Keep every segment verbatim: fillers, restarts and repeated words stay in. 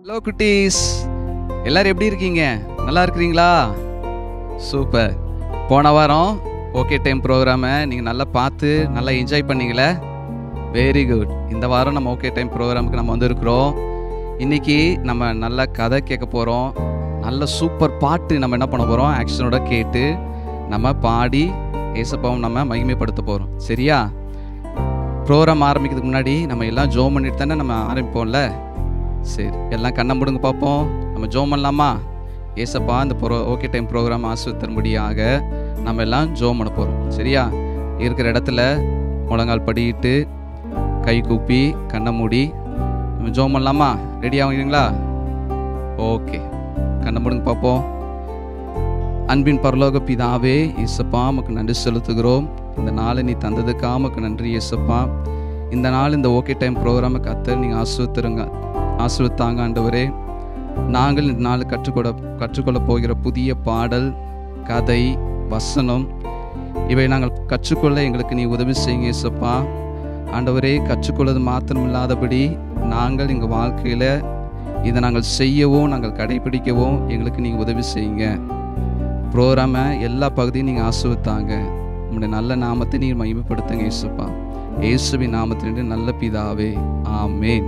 Hello குட்டீஸ், எல்லாரும் எப்படி இருக்கீங்க? நல்லா இருக்கிறீங்களா? சூப்பர். போன வாரம் ஓகே டைம் ப்ரோக்ராமை நீங்கள் நல்லா பார்த்து நல்லா என்ஜாய் பண்ணீங்களே? Very good. இந்த வாரம் நம்ம ஓகே டைம் ப்ரோக்ராமுக்கு நம்ம வந்திருக்கிறோம். இன்றைக்கி நம்ம நல்ல கதை கேட்க போகிறோம். நல்ல சூப்பர் பாட்டு நம்ம என்ன பண்ண போகிறோம், ஆக்ஷனோட கேட்டு நம்ம பாடி ஏசப்பாவும் நம்ம மகிமைப்படுத்த போகிறோம். சரியா? ப்ரோக்ராம் ஆரம்பிக்கிறதுக்கு முன்னாடி நம்ம எல்லாம் ஜோம் பண்ணிட்டு தானே நம்ம ஆரம்பிப்போம்ல. சரி, எல்லாம் கண்ணை முடுங்க பார்ப்போம். நம்ம ஜோம் பண்ணலாமா? ஏசப்பா இந்த ப்ரோ ஓகே டைம் ப்ரோக்ராம் ஆசிர்வதிக்கும்படியாக நம்ம எல்லாம் ஜோம் பண்ண போகிறோம். சரியா? இருக்கிற இடத்துல முழங்கால் படிட்டு கை கூப்பி கண்ணை மூடி நம்ம ஜோம் பண்ணலாமா? ரெடி ஆகுறீங்களா? ஓகே, கண்ணை முடுங்க பார்ப்போம். அன்பின் பரலோக பிதாவே, ஏசப்பா உமக்கு நன்றி செலுத்துகிறோம். இந்த நாளை நீ தந்ததுக்காக உமக்கு நன்றி ஏசப்பா. இந்த நாள் இந்த ஓகே டைம் ப்ரோக்ராமை கத்த நீங்கள் ஆசிர்வத்துருங்க ஆசிர்வத்தாங்க ஆண்டவரே. நாங்கள் இந்த நாள் கற்றுக்கொள்ள கற்றுக்கொள்ள போகிற புதிய பாடல், கதை, வசனம் இவை நாங்கள் கற்றுக்கொள்ள எங்களுக்கு நீ உதவி செய்யுங்க ஏசப்பா. ஆண்டவரே, கற்றுக்கொள்வது மாத்திரம் இல்லாதபடி நாங்கள் எங்கள் வாழ்க்கையில் இதை நாங்கள் செய்யவும் நாங்கள் கடைபிடிக்கவும் எங்களுக்கு நீங்கள் உதவி செய்யுங்க. ப்ரோக்ராமை எல்லா பகுதியும் நீங்கள் ஆசிர்வத்தாங்க. உங்களுடைய நல்ல நாமத்தை நீங்கள் மகிமைப்படுத்துங்க ஏசப்பா. இயேசுவின் நாமத்திலிருந்து நல்ல பிதாவே, ஆமேன்.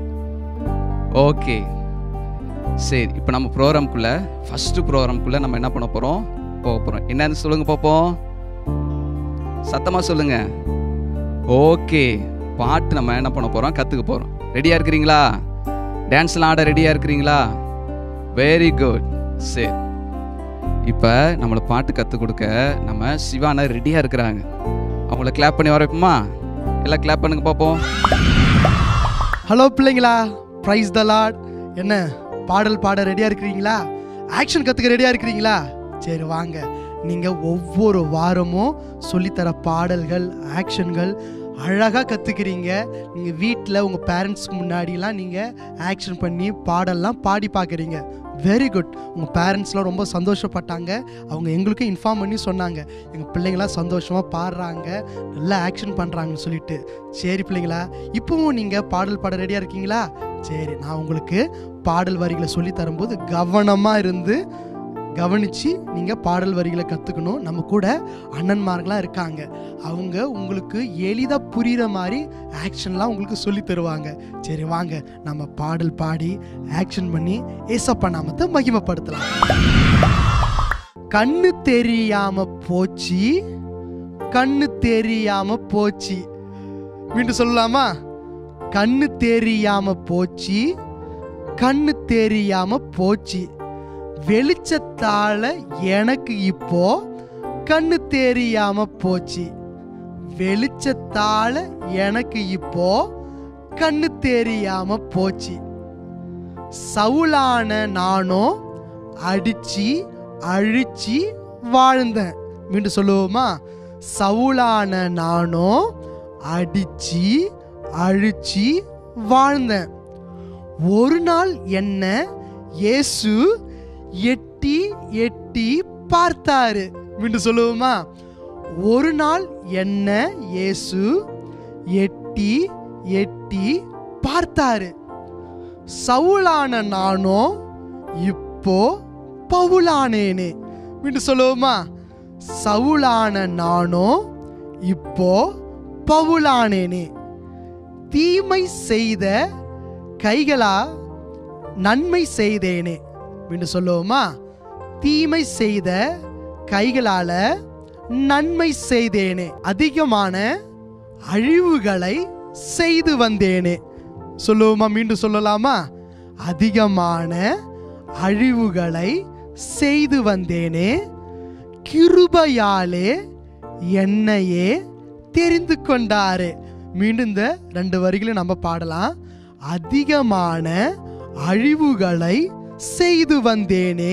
ஓகே, சரி. இப்போ நம்ம ப்ரோக்ராம்குள்ளே ஃபஸ்ட்டு ப்ரோக்ராம்குள்ளே நம்ம என்ன பண்ண போகிறோம், போக போகிறோம். என்னன்னு சொல்லுங்க பார்ப்போம், சத்தமாக சொல்லுங்க. ஓகே, பாட்டு நம்ம என்ன பண்ண போகிறோம், கற்றுக்க போகிறோம். ரெடியாக இருக்கிறீங்களா? டான்ஸ்லாம் ஆட ரெடியாக இருக்கிறீங்களா? Very good. சரி, இப்போ நம்மளை பாட்டு கற்றுக் கொடுக்க நம்ம சிவானா ரெடியாக இருக்கிறாங்க. அவங்கள கிளாப் பண்ணி வர வைப்போமா? எல்லாம் கிளாப் பண்ணுங்க பார்ப்போம். ஹலோ பிள்ளைங்களா, பிரைஸ் த லார்ட். என்ன பாடல் பாட ரெடியாக இருக்கிறீங்களா? ஆக்ஷன் கற்றுக்க ரெடியாக இருக்கிறீங்களா? சரி வாங்க. நீங்கள் ஒவ்வொரு வாரமும் சொல்லித்தர பாடல்கள், ஆக்ஷன்கள் அழகாக கற்றுக்கிறீங்க. நீங்கள் வீட்டில் உங்கள் பேரண்ட்ஸ்க்கு முன்னாடிலாம் நீங்கள் ஆக்ஷன் பண்ணி பாடல்லாம் பாடி பார்க்குறீங்க. Very good. உங்கள் பேரண்ட்ஸ்லாம் ரொம்ப சந்தோஷப்பட்டாங்க. அவங்க எங்களுக்கும் இன்ஃபார்ம் பண்ணி சொன்னாங்க, எங்கள் பிள்ளைங்களாம் சந்தோஷமாக பாடுறாங்க, நல்லா ஆக்ஷன் பண்ணுறாங்கன்னு சொல்லிட்டு. சரி பிள்ளைங்களா, இப்போவும் நீங்கள் பாடல் பாட ரெடியாக இருக்கீங்களா? சரி, நான் உங்களுக்கு பாடல் வரிகளை சொல்லி தரும்போது கவனமாக இருந்து கவனித்து நீங்கள் பாடல் வரிகளை கற்றுக்கணும். நம்ம கூட அண்ணன்மார்களாம் இருக்காங்க, அவங்க உங்களுக்கு எளிதாக புரிகிற மாதிரி ஆக்ஷன்லாம் உங்களுக்கு சொல்லி தருவாங்க. சரி வாங்க, நம்ம பாடல் பாடி ஆக்ஷன் பண்ணி ஏசப்பா நாமத்தை மகிமைப்படுத்தலாம். கண்ணு தெரியாம போச்சு, கண்ணு தெரியாம போச்சு. மீண்டும் சொல்லலாமா? கண்ணு தெரியாம போச்சு, கண்ணு தெரியாம போச்சு. வெளிச்சத்தால எனக்கு இப்போ கண்ணு தெரியாம போச்சு. வெளிச்சத்தால எனக்கு இப்போ கண்ணு தெரியாம போச்சு. சவுலான நானும் அடிச்சு அழிச்சு வாழ்ந்தேன். மீண்டும் சொல்லுவோமா? சவுலான நானும் அடிச்சு அழிச்சு வாழ்ந்தேன். ஒரு நாள் என்ன இயேசு எட்டி எட்டி பார்த்தாரு. மீண்டும் சொல்லுவோமா? ஒரு நாள் என்ன இயேசு எட்டி எட்டி பார்த்தாரு. சவுலான நானும் இப்போ பவுலானேனே. மீண்டும் சொல்லுவோமா? சவுலான நானும் இப்போ பவுலானேனே. தீமை செய்த கைகளா நன்மை செய்தேனே. மீண்டும் சொல்லுவோமா? தீமை செய்த கைகளால நன்மை செய்தேனே. அதிகமான அழிவுகளை செய்து வந்தேனே. சொல்லுவோமா? மீண்டும் சொல்லலாமா? அதிகமான அழிவுகளை செய்து வந்தேனே. கிருபையாலே என்னையே தெரிந்து கொண்டாரு. மீண்டும் இந்த ரெண்டு வரிகளை நம்ம பாடலாம். அதிகமான அழிவுகளை செய்து வந்தேனே,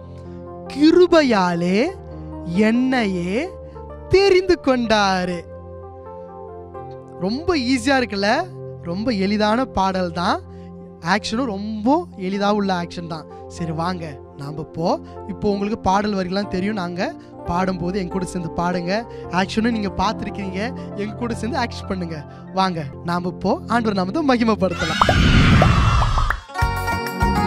கிருபையாலே என்னையே தெரிந்து கொண்டாரு. ரொம்ப ஈஸியா இருக்குல்ல? ரொம்ப எளிதான பாடல் தான். ஆக்ஷனும் ரொம்ப எளிதாக உள்ள ஆக்ஷன் தான். சரி வாங்க, நாம் இப்போ இப்போ உங்களுக்கு பாடல் வரிகள்லாம் தெரியும். நாங்கள் பாடும்போது எங்க கூட சேர்ந்து பாடுங்க. ஆக்ஷனும் நீங்கள் பார்த்துருக்கீங்க, எங்க கூட சேர்ந்து ஆக்ஷன் பண்ணுங்க. வாங்க, நாம் இப்போ ஆண்டவர் நாமத்தை மகிமைப்படுத்தலாம்.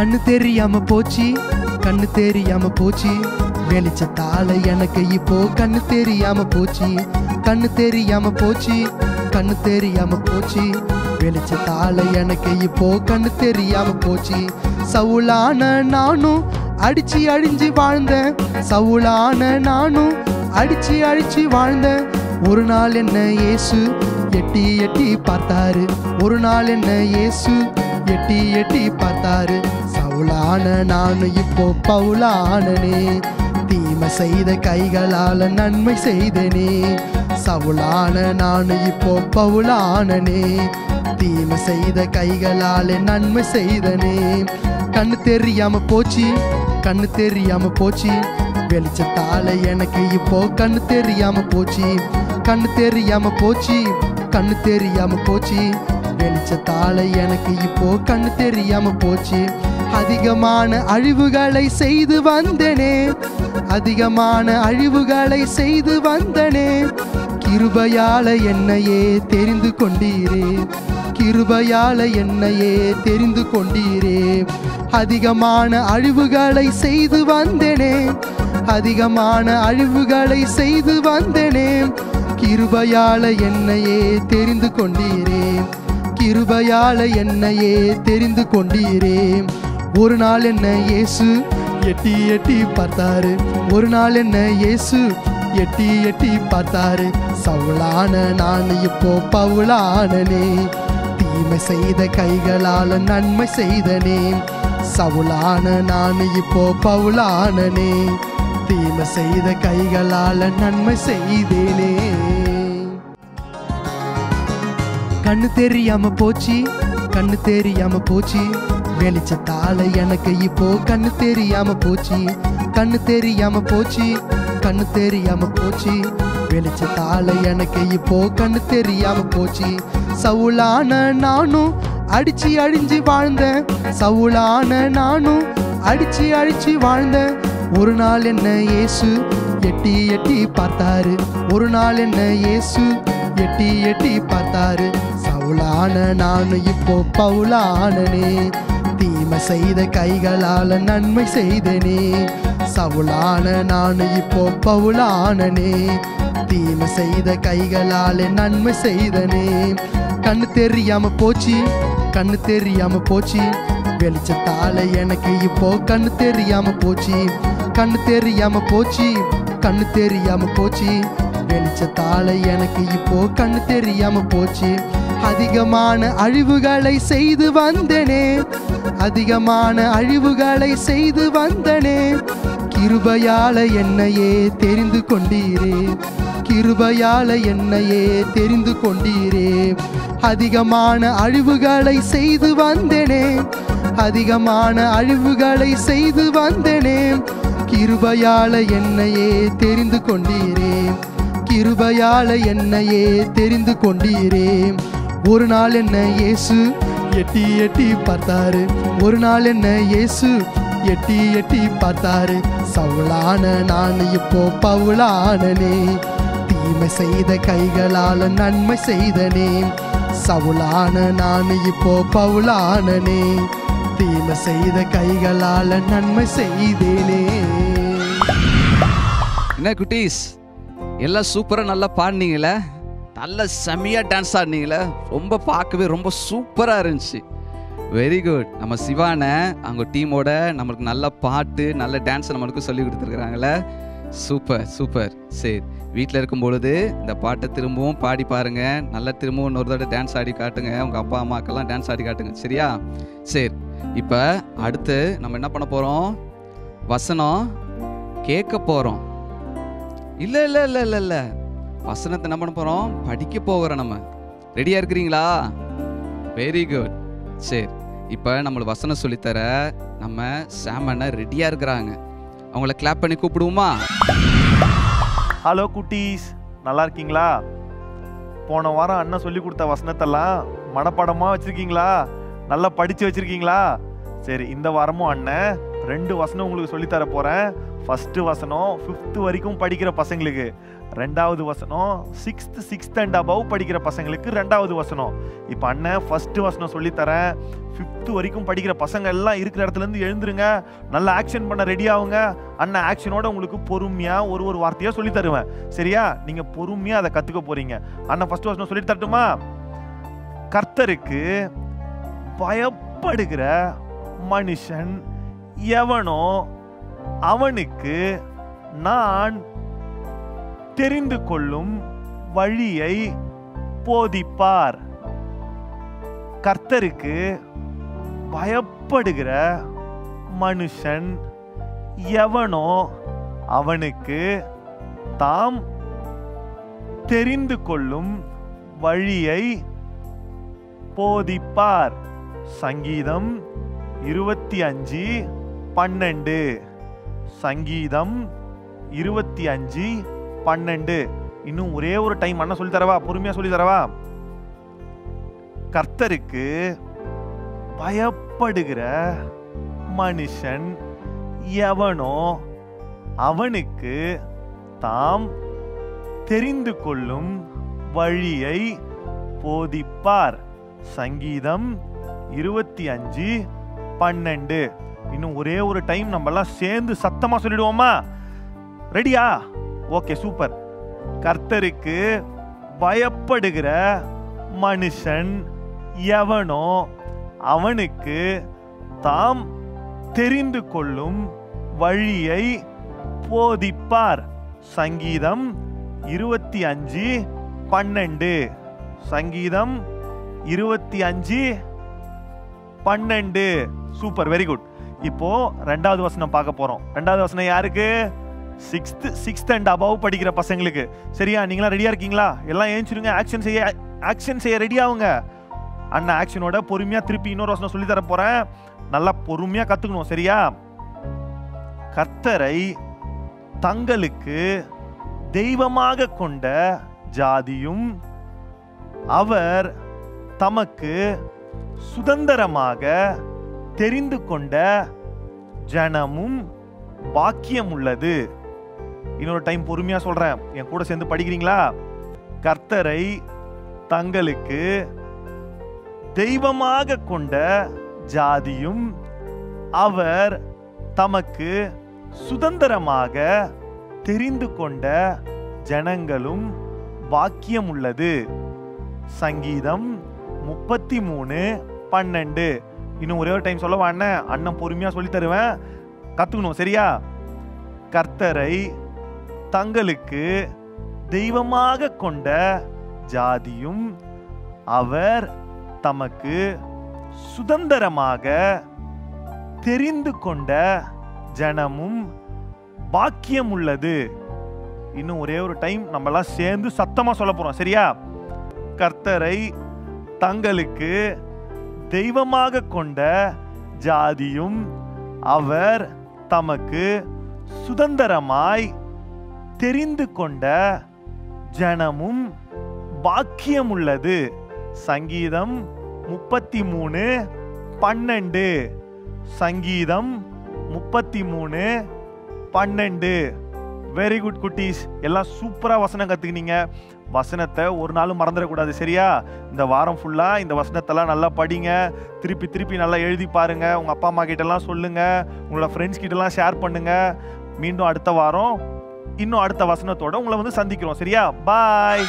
கண்ணு தெரியாம போச்சு, கண்ணு தெரியாம போச்சு, வெளிச்சத்தால எனக்கு இப்போ கண்ணு தெரியாம போச்சு, கண்ணு தெரியாம போச்சு, கண்ணு தெரியாம போச்சு, வெளிச்சத்தால எனக்கு இப்போ கண்ணு தெரியாம போச்சு. சவுலான நானும் அடிச்சு அழிஞ்சு வாழ்ந்தேன், சவுலான நானும் அடிச்சு அழிச்சு வாழ்ந்தேன். ஒரு நாள் என்ன இயேசு எட்டி எட்டி பார்த்தாரு, ஒரு நாள் என்ன இயேசு எட்டி எட்டி பார்த்தாரு. சவுலான நானும் இப்போ பவுலானனே, தீமை செய்த கைகளால நன்மை செய்தனே. சவுலான நானும் இப்போ பவுலானனே, தீமை செய்த கைகளால நன்மை செய்தனே. கண்ணு தெரியாம போச்சு, கண்ணு தெரியாம போச்சு, வெளிச்சத்தால எனக்கு இப்போ கண்ணு தெரியாம போச்சு, கண்ணு தெரியாம போச்சு, கண்ணு தெரியாம போச்சு, வெளிச்சத்தால எனக்கு இப்போ கண்ணு தெரியாம போச்சு. அதிகமான அழிவுகளை செய்து வந்தனே, அதிகமான அழிவுகளை செய்து வந்தனே, கிருபையால என்னையே தெரிந்து கொண்டீரே, கிருபையால என்னையே தெரிந்து கொண்டீரே. அதிகமான அழிவுகளை செய்து வந்தனே, அதிகமான அழிவுகளை செய்து வந்தனே, கிருபையால என்னையே தெரிந்து கொண்டீரே, கிருபையால என்னையே தெரிந்து கொண்டீரே. ஒரு நாள் என்ன இயேசு எட்டி எட்டி பார்த்தாரு, ஒரு நாள் என்ன இயேசு எட்டி எட்டி பார்த்தாரு. சவுலான நான் இப்போ பவுலானனே, தீமை செய்த கைகளால நன்மை செய்தனே. சவுலான நான் இப்போ பவுலானனே, தீமை செய்த கைகளால நன்மை செய்தேனே. கண்ணு தெரியாம போச்சு, கண்ணு தெரியாம போச்சு, வெளிச்சத்தால எனக்கு இப்போ கண்ணு தெரியாம போச்சு, கண்ணு தெரியாம போச்சு, கண்ணு தெரியாம போச்சு, வெளிச்சத்தால எனக்கு இப்போ கண்ணு தெரியாம போச்சு. சவுலான நானும் அடிச்சு அழிஞ்சு வாழ்ந்தேன், சவுலான நானும் அடிச்சு அழிச்சு வாழ்ந்தேன். ஒரு நாள் என்ன இயேசு எட்டி எட்டி பார்த்தாரு, ஒரு நாள் என்ன இயேசு எட்டி எட்டி பார்த்தாரு. சவுலான நானும் இப்போ பவுலானனே, தீமை செய்த கைகளால நன்மை செய்தனே. சவுலான நானும் இப்போ பவுலானனே, தீமை செய்த கைகளால நன்மை செய்தனே. கண்ணு தெரியாம போச்சு, கண்ணு தெரியாம போச்சு, வெளிச்சத்தால எனக்கு இப்போ கண்ணு தெரியாம போச்சு, கண்ணு தெரியாம போச்சு, கண்ணு தெரியாம போச்சு, வெளிச்சத்தால எனக்கு இப்போ கண்ணு தெரியாம போச்சு. அதிகமான அழிவுகளை செய்து வந்தனே, அதிகமான அழிவுகளை செய்து வந்தனே, கிருபையால என்னையே தெரிந்து கொண்டீரே, கிருபையால என்னையே தெரிந்து கொண்டீரே. அதிகமான அழிவுகளை செய்து வந்தனே, அதிகமான அழிவுகளை செய்து வந்தனே, கிருபையால என்னையே தெரிந்து கொண்டீரே, கிருபையால என்னையே தெரிந்து கொண்டீரே. ஒரு நாள் என்ன இயேசு எட்டி எட்டி பார்த்தாரு, ஒரு நாள் என்ன இயேசு எட்டி எட்டி பார்த்தாரு. சவுலான நான் இப்போ பவுலானனே, தீமை செய்த கைகளால நன்மை செய்தனே. சவுலான நான் இப்போ பவுலானனே, தீமை செய்த கைகளால நன்மை செய்தேனே. என்ன குட்டீஸ், எல்லாம் சூப்பராக நல்லா பாடினீங்களே, நல்ல செம்மையாக டான்ஸ் ஆடினீங்களே, ரொம்ப பார்க்கவே ரொம்ப சூப்பராக இருந்துச்சு. Very good. நம்ம சிவானை அவங்க டீமோட நம்மளுக்கு நல்ல பாட்டு நல்ல டான்ஸ் நம்மளுக்கு சொல்லி கொடுத்துருக்குறாங்களே, சூப்பர் சூப்பர். சரி, வீட்டில் இருக்கும் பொழுது இந்த பாட்டை திரும்பவும் பாடி பாருங்க, நல்லா திரும்பவும் இன்னொரு தடவை டான்ஸ் ஆடி காட்டுங்க, உங்கள் அப்பா அம்மாக்கெல்லாம் டான்ஸ் ஆடி காட்டுங்க, சரியா? சரி, இப்போ அடுத்து நம்ம என்ன பண்ண போகிறோம்? வசனம் கேட்க போகிறோம். இல்லை இல்லை இல்லை இல்லை இல்லை வசனத்தை என்ன பண்ண போகிறோம்? படிக்க போகிறோம். நம்ம ரெடியாக இருக்கிறீங்களா? Very good. சரி, இப்போ நம்மளுக்கு வசனம் சொல்லித்தர நம்ம சாமண்ண ரெடியாக இருக்கிறாங்க. அவங்கள கிளாப் பண்ணி கூப்பிடுவோமா? ஹலோ குட்டீஸ், நல்லா இருக்கீங்களா? போன வாரம் அண்ணன் சொல்லி கொடுத்த வசனத்தெல்லாம் மனப்பாடமாக வச்சுருக்கீங்களா? நல்லா படித்து வச்சுருக்கீங்களா? சரி, இந்த வாரமும் அண்ணன் ரெண்டு வசனம் உங்களுக்கு சொல்லித்தர போகிறேன். ஃபஸ்ட்டு வசனம் ஃபிஃப்த்து வரைக்கும் படிக்கிற பசங்களுக்கு, ரெண்டாவது வசனம் சிக்ஸ்த் சிக்ஸ்த் அண்ட் அபவ் படிக்கிற பசங்களுக்கு ரெண்டாவது வசனம். இப்போ அண்ணன் ஃபஸ்ட்டு வசனம் சொல்லித்தரேன். ஃபிஃப்த்து வரைக்கும் படிக்கிற பசங்க எல்லாம் இருக்கிற இடத்துலேருந்து எழுந்துருங்க, நல்லா ஆக்ஷன் பண்ண ரெடி ஆகுங்க. அண்ணன் ஆக்ஷனோட உங்களுக்கு பொறுமையாக ஒரு ஒரு வார்த்தையாக சொல்லி தருவேன். சரியா? நீங்கள் பொறுமையாக அதை கற்றுக்க போகிறீங்க. அண்ணன் ஃபஸ்ட்டு வசனம் சொல்லி தரட்டுமா? கர்த்தருக்கு பயப்படுகிற மனுஷன் எவனோ அவனுக்கு நான் தெரிந்து கொள்ளும் வழியை போதிப்பார். கர்த்தருக்கு பயப்படுகிற மனுஷன் எவனோ அவனுக்கு தாம் தெரிந்து கொள்ளும் வழியை போதிப்பார். சங்கீதம் இருபத்தி அஞ்சு பன்னெண்டு. சங்கீதம் இருபத்தி அஞ்சு பன்னெண்டு. இன்னும் ஒரே ஒரு டைம் அண்ணா சொல்லி தரவா? பொறுமையா சொல்லி தரவா? கர்த்தருக்கு பயப்படுகிற மனுஷன் எவனோ அவனுக்கு தாம் தெரிந்து கொள்ளும் வழியை போதிப்பார். சங்கீதம் இருபத்தி அஞ்சு பன்னெண்டு. இன்னும் ஒரே ஒரு டைம் நம்ம எல்லாம் சேர்ந்து சத்தமா சொல்லிடுவோமா? ரெடியா? Okay, super. கர்த்தருக்கு பயப்படுகிற மனுஷன் எவனோ அவனுக்கு தாம் தெரிந்து கொள்ளும் வழியை போதிப்பார். சங்கீதம் இருபத்தி அஞ்சு பன்னெண்டு. சங்கீதம் இருபத்தி அஞ்சு பன்னெண்டு. Super, very good. இப்போ ரெண்டாவது வசனம் பார்க்க போறோம். ரெண்டாவது வசனம் யாருக்கு? சிக்ஸ்த் சிக்ஸ்த் அண்ட் அபவ் படிக்கிற பசங்களுக்கு. சரியா? நீங்களா ரெடியா இருக்கீங்களா? எல்லாம் ஏஞ்சிருங்க, ஆக்ஷன் செய்ய ஆக்ஷன் செய்ய ரெடி ஆகுங்க. அண்ணா ஆக்ஷனோட பொறுமையா திருப்பி இன்னொரு வசனம் சொல்லி தர போறேன். நல்லா பொறுமையா கத்துக்கணும். சரியா? கர்த்தரை தங்களுக்கு தெய்வமாக கொண்ட ஜாதியும் அவர் தமக்கு சுதந்திரமாக தெரிந்து கொண்ட ஜனமும் பாக்கியம் உள்ளது. இன்னொரு டைம் பொறுமையா சொல்றேன், என் கூட சேர்ந்து படிக்கிறீங்களா? கர்த்தரை தங்களுக்கு தெய்வமாக கொண்ட ஜாதியும் அவர் தமக்கு சுதந்திரமாக தெரிந்து கொண்ட ஜனங்களும் பாக்கியம் உள்ளது. சங்கீதம் முப்பத்தி மூணு பன்னெண்டு. இன்னும் ஒரே ஒரு டைம் சொல்லவா அண்ணன்? அண்ணன் பொறுமையா சொல்லி தருவேன், கத்துக்கணும். சரியா? கர்த்தரை தங்களுக்கு தெய்வமாக கொண்ட ஜாதியும் அவர் தமக்கு சுதந்திரமாக தெரிந்து கொண்ட ஜனமும் பாக்கியம் உள்ளது. இன்னும் ஒரே ஒரு டைம் நம்ம எல்லாம் சேர்ந்து சத்தமா சொல்ல போறோம். சரியா? கர்த்தரை தங்களுக்கு தெய்வமாக கொண்ட ஜாதியும் அவர் தமக்கு சுதந்திரமாய் தெரிந்து கொண்ட ஜனமும் பாக்கியம் உள்ளது. சங்கீதம் முப்பத்தி மூணு பன்னெண்டு. சங்கீதம் முப்பத்தி மூணு பன்னெண்டு. வெரி குட் குட்டீஸ், எல்லாம் சூப்பரா வசனம் கத்துக்கினீங்க. வசனத்தை ஒரு நாளும் மறந்துடக்கூடாது. சரியா? இந்த வாரம் ஃபுல்லா இந்த வசனத்தெல்லாம் நல்லா படிங்க, திருப்பி திருப்பி நல்லா எழுதி பாருங்க, உங்க அப்பா அம்மா கிட்ட எல்லாம் சொல்லுங்க, உங்களோட ஃப்ரெண்ட்ஸ் கிட்ட எல்லாம் ஷேர் பண்ணுங்க. மீண்டும் அடுத்த வாரம் இன்னும் அடுத்த வசனத்தோட உங்களை வந்து சந்திக்கிறோம். சரியா? பாய்.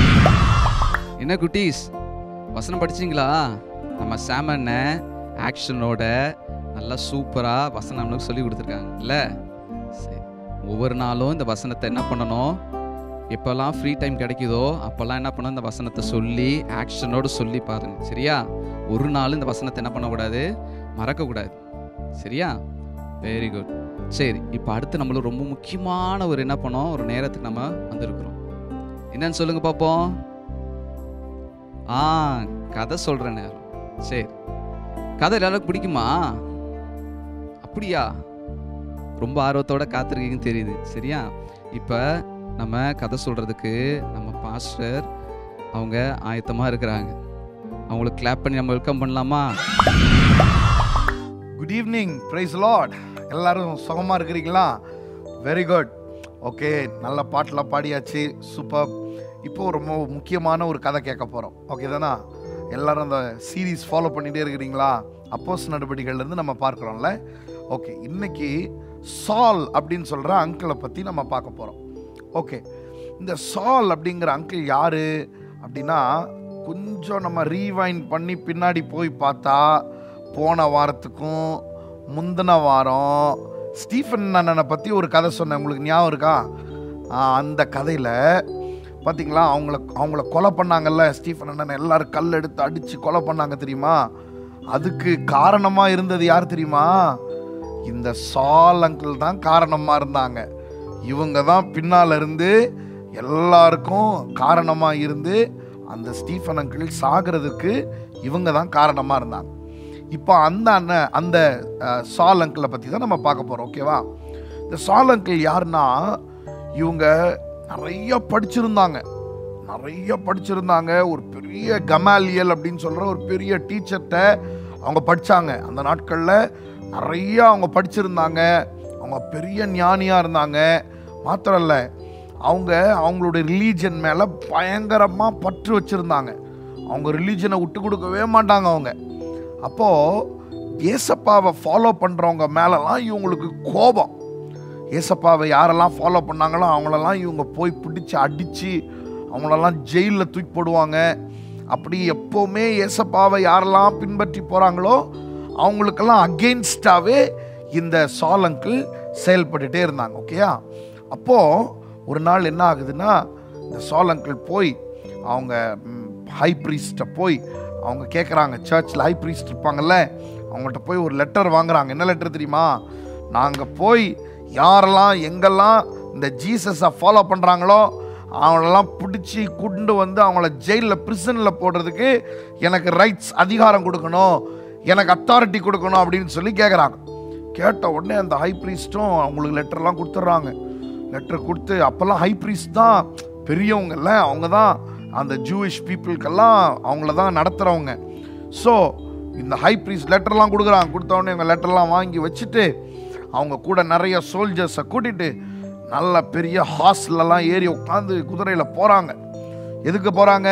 என்ன குட்டீஸ், வசனம் படிச்சிங்களா? நம்ம சாமண்ண ஆக்ஷனோட நல்லா சூப்பராக வசனம் நம்மளுக்கு சொல்லி கொடுத்துருக்காங்க இல்லை? சரி, ஒவ்வொரு நாளும் இந்த வசனத்தை என்ன பண்ணணும்? எப்போல்லாம் ஃப்ரீ டைம் கிடைக்குதோ அப்போல்லாம் என்ன பண்ணணும்? இந்த வசனத்தை சொல்லி ஆக்ஷனோடு சொல்லி பாருங்க. சரியா? ஒரு நாள் இந்த வசனத்தை என்ன பண்ணக்கூடாது? மறக்கக்கூடாது. சரியா? Very good. சரி, இப்போ அடுத்து நம்மளுக்கு ரொம்ப முக்கியமான ஒரு என்ன பண்ணோம், ஒரு நேரத்துக்கு நம்ம வந்திருக்கிறோம். என்னன்னு சொல்லுங்க பார்ப்போம். ஆ கதை சொல்கிற நேரம். சரி, கதை எல்லாருக்கும் பிடிக்குமா? அப்படியா? ரொம்ப ஆர்வத்தோட காத்திருக்கீங்கன்னு தெரியுது. சரியா? இப்போ நம்ம கதை சொல்கிறதுக்கு நம்ம பாஸ்டர் அவங்க ஆயத்தமாக இருக்கிறாங்க. அவங்களுக்கு கிளாப் பண்ணி நம்ம வெல்கம் பண்ணலாமா? Good evening, praise Lord. எல்லாரும் சுகமாக இருக்கிறீங்களா? Very good. ஓகே, நல்ல பாட்டெலாம் பாடியாச்சு, சூப்பர். இப்போ ரொம்ப முக்கியமான ஒரு கதை கேட்க போகிறோம். ஓகே தானா? எல்லாரும் அந்த சீரீஸ் ஃபாலோ பண்ணிகிட்டே இருக்கிறீங்களா? அப்போஸ் நடவடிக்கைகள்லேருந்து நம்ம பார்க்குறோம்ல. ஓகே, இன்னைக்கு சால் அப்படின்னு சொல்கிற அங்கிளை பற்றி நம்ம பார்க்க போகிறோம். ஓகே, இந்த சால் அப்படிங்கிற அங்கிள் யார் அப்படின்னா, கொஞ்சம் நம்ம ரீவைண்ட் பண்ணி பின்னாடி போய் பார்த்தா போன வாரத்துக்கும் முந்தின வாரம் ஸ்டீஃபன் அண்ணனை பற்றி ஒரு கதை சொன்னேன், உங்களுக்கு ஞாபகம் இருக்கா? அந்த கதையில் பார்த்தீங்களா, அவங்கள அவங்கள கொலை பண்ணாங்கல்ல ஸ்டீஃபன் அண்ணன், எல்லாரும் கல் எடுத்து அடித்து கொலை பண்ணாங்க தெரியுமா? அதுக்கு காரணமாக இருந்தது யார் தெரியுமா? இந்த சால் அங்கிள் தான் காரணமாக இருந்தாங்க. இவங்க தான் பின்னால் இருந்து எல்லாருக்கும் காரணமாக இருந்து அந்த ஸ்டீஃபன் அங்கிள் சாகிறதுக்கு இவங்க தான் காரணமாக இருந்தாங்க. இப்போ அந்த அண்ணன் அந்த சால் அங்கிளை பற்றி தான் நம்ம பார்க்க போகிறோம். ஓகேவா? இந்த சால் அங்கிள் யாருன்னா, இவங்க நிறைய படிச்சிருந்தாங்க நிறைய படிச்சிருந்தாங்க ஒரு பெரிய கமாலியல் அப்படின்னு சொல்கிற ஒரு பெரிய டீச்சர்கிட்ட அவங்க படித்தாங்க. அந்த நாட்களில் நிறைய அவங்க படிச்சிருந்தாங்க. அவங்க பெரிய ஞானியாக இருந்தாங்க. மாத்திரம் இல்லை, அவங்க அவங்களுடைய ரிலீஜன் மேலே பயங்கரமாக பற்று வச்சுருந்தாங்க. அவங்க ரிலீஜனை விட்டு கொடுக்கவே மாட்டாங்க அவங்க. அப்போது ஏசப்பாவை ஃபாலோ பண்ணுறவங்க மேலெலாம் இவங்களுக்கு கோபம். ஏசப்பாவை யாரெல்லாம் ஃபாலோ பண்ணாங்களோ அவங்களெல்லாம் இவங்க போய் பிடிச்சி அடித்து அவங்களெல்லாம் ஜெயிலில் தூக்கி போடுவாங்க. அப்படி எப்போவுமே ஏசப்பாவை யாரெல்லாம் பின்பற்றி போகிறாங்களோ அவங்களுக்கெல்லாம் அகெயின்ஸ்டாகவே இந்த சால் அங்கிள் செயல்பட்டுகிட்டே இருந்தாங்க. ஓகேயா? அப்போது ஒரு நாள் என்ன ஆகுதுன்னா, இந்த சால் அங்கிள் போய் அவங்க ஹை ப்ரீஸ்ட்டை போய் அவங்க கேட்குறாங்க. சர்ச்சில் ஹை ப்ரீஸ்ட் இருப்பாங்கல்ல, அவங்கள்ட்ட போய் ஒரு லெட்டர் வாங்குறாங்க. என்ன லெட்டர் தெரியுமா? நாங்கள் போய் யாரெல்லாம் எங்கெல்லாம் இந்த ஜீசஸை ஃபாலோ பண்ணுறாங்களோ அவங்களெல்லாம் பிடிச்சி கொண்டு வந்து அவங்கள ஜெயிலில் பிரிசனில் போடுறதுக்கு எனக்கு ரைட்ஸ் அதிகாரம் கொடுக்கணும், எனக்கு அத்தாரிட்டி கொடுக்கணும் அப்படின்னு சொல்லி கேட்குறாங்க. கேட்ட உடனே அந்த ஹை ப்ரீஸ்ட்டும் அவங்களுக்கு லெட்டர்லாம் கொடுத்துட்றாங்க. லெட்டர் கொடுத்து, அப்போல்லாம் ஹை ப்ரீஸ்ட் தான் பெரியவங்கல்ல, அவங்க தான் அந்த ஜூயிஷ் பீப்புளுக்கெல்லாம் அவங்கள தான் நடத்துகிறவங்க. ஸோ இந்த ஹை ப்ரீஸ்ட் லெட்டர்லாம் கொடுக்குறாங்க. கொடுத்த உடனே இவங்க லெட்டர்லாம் வாங்கி வச்சுட்டு அவங்க கூட நிறைய சோல்ஜர்ஸை கூட்டிகிட்டு நல்ல பெரிய ஹாஸ்லெல்லாம் ஏறி உட்காந்து குதிரையில் போகிறாங்க. எதுக்கு போகிறாங்க?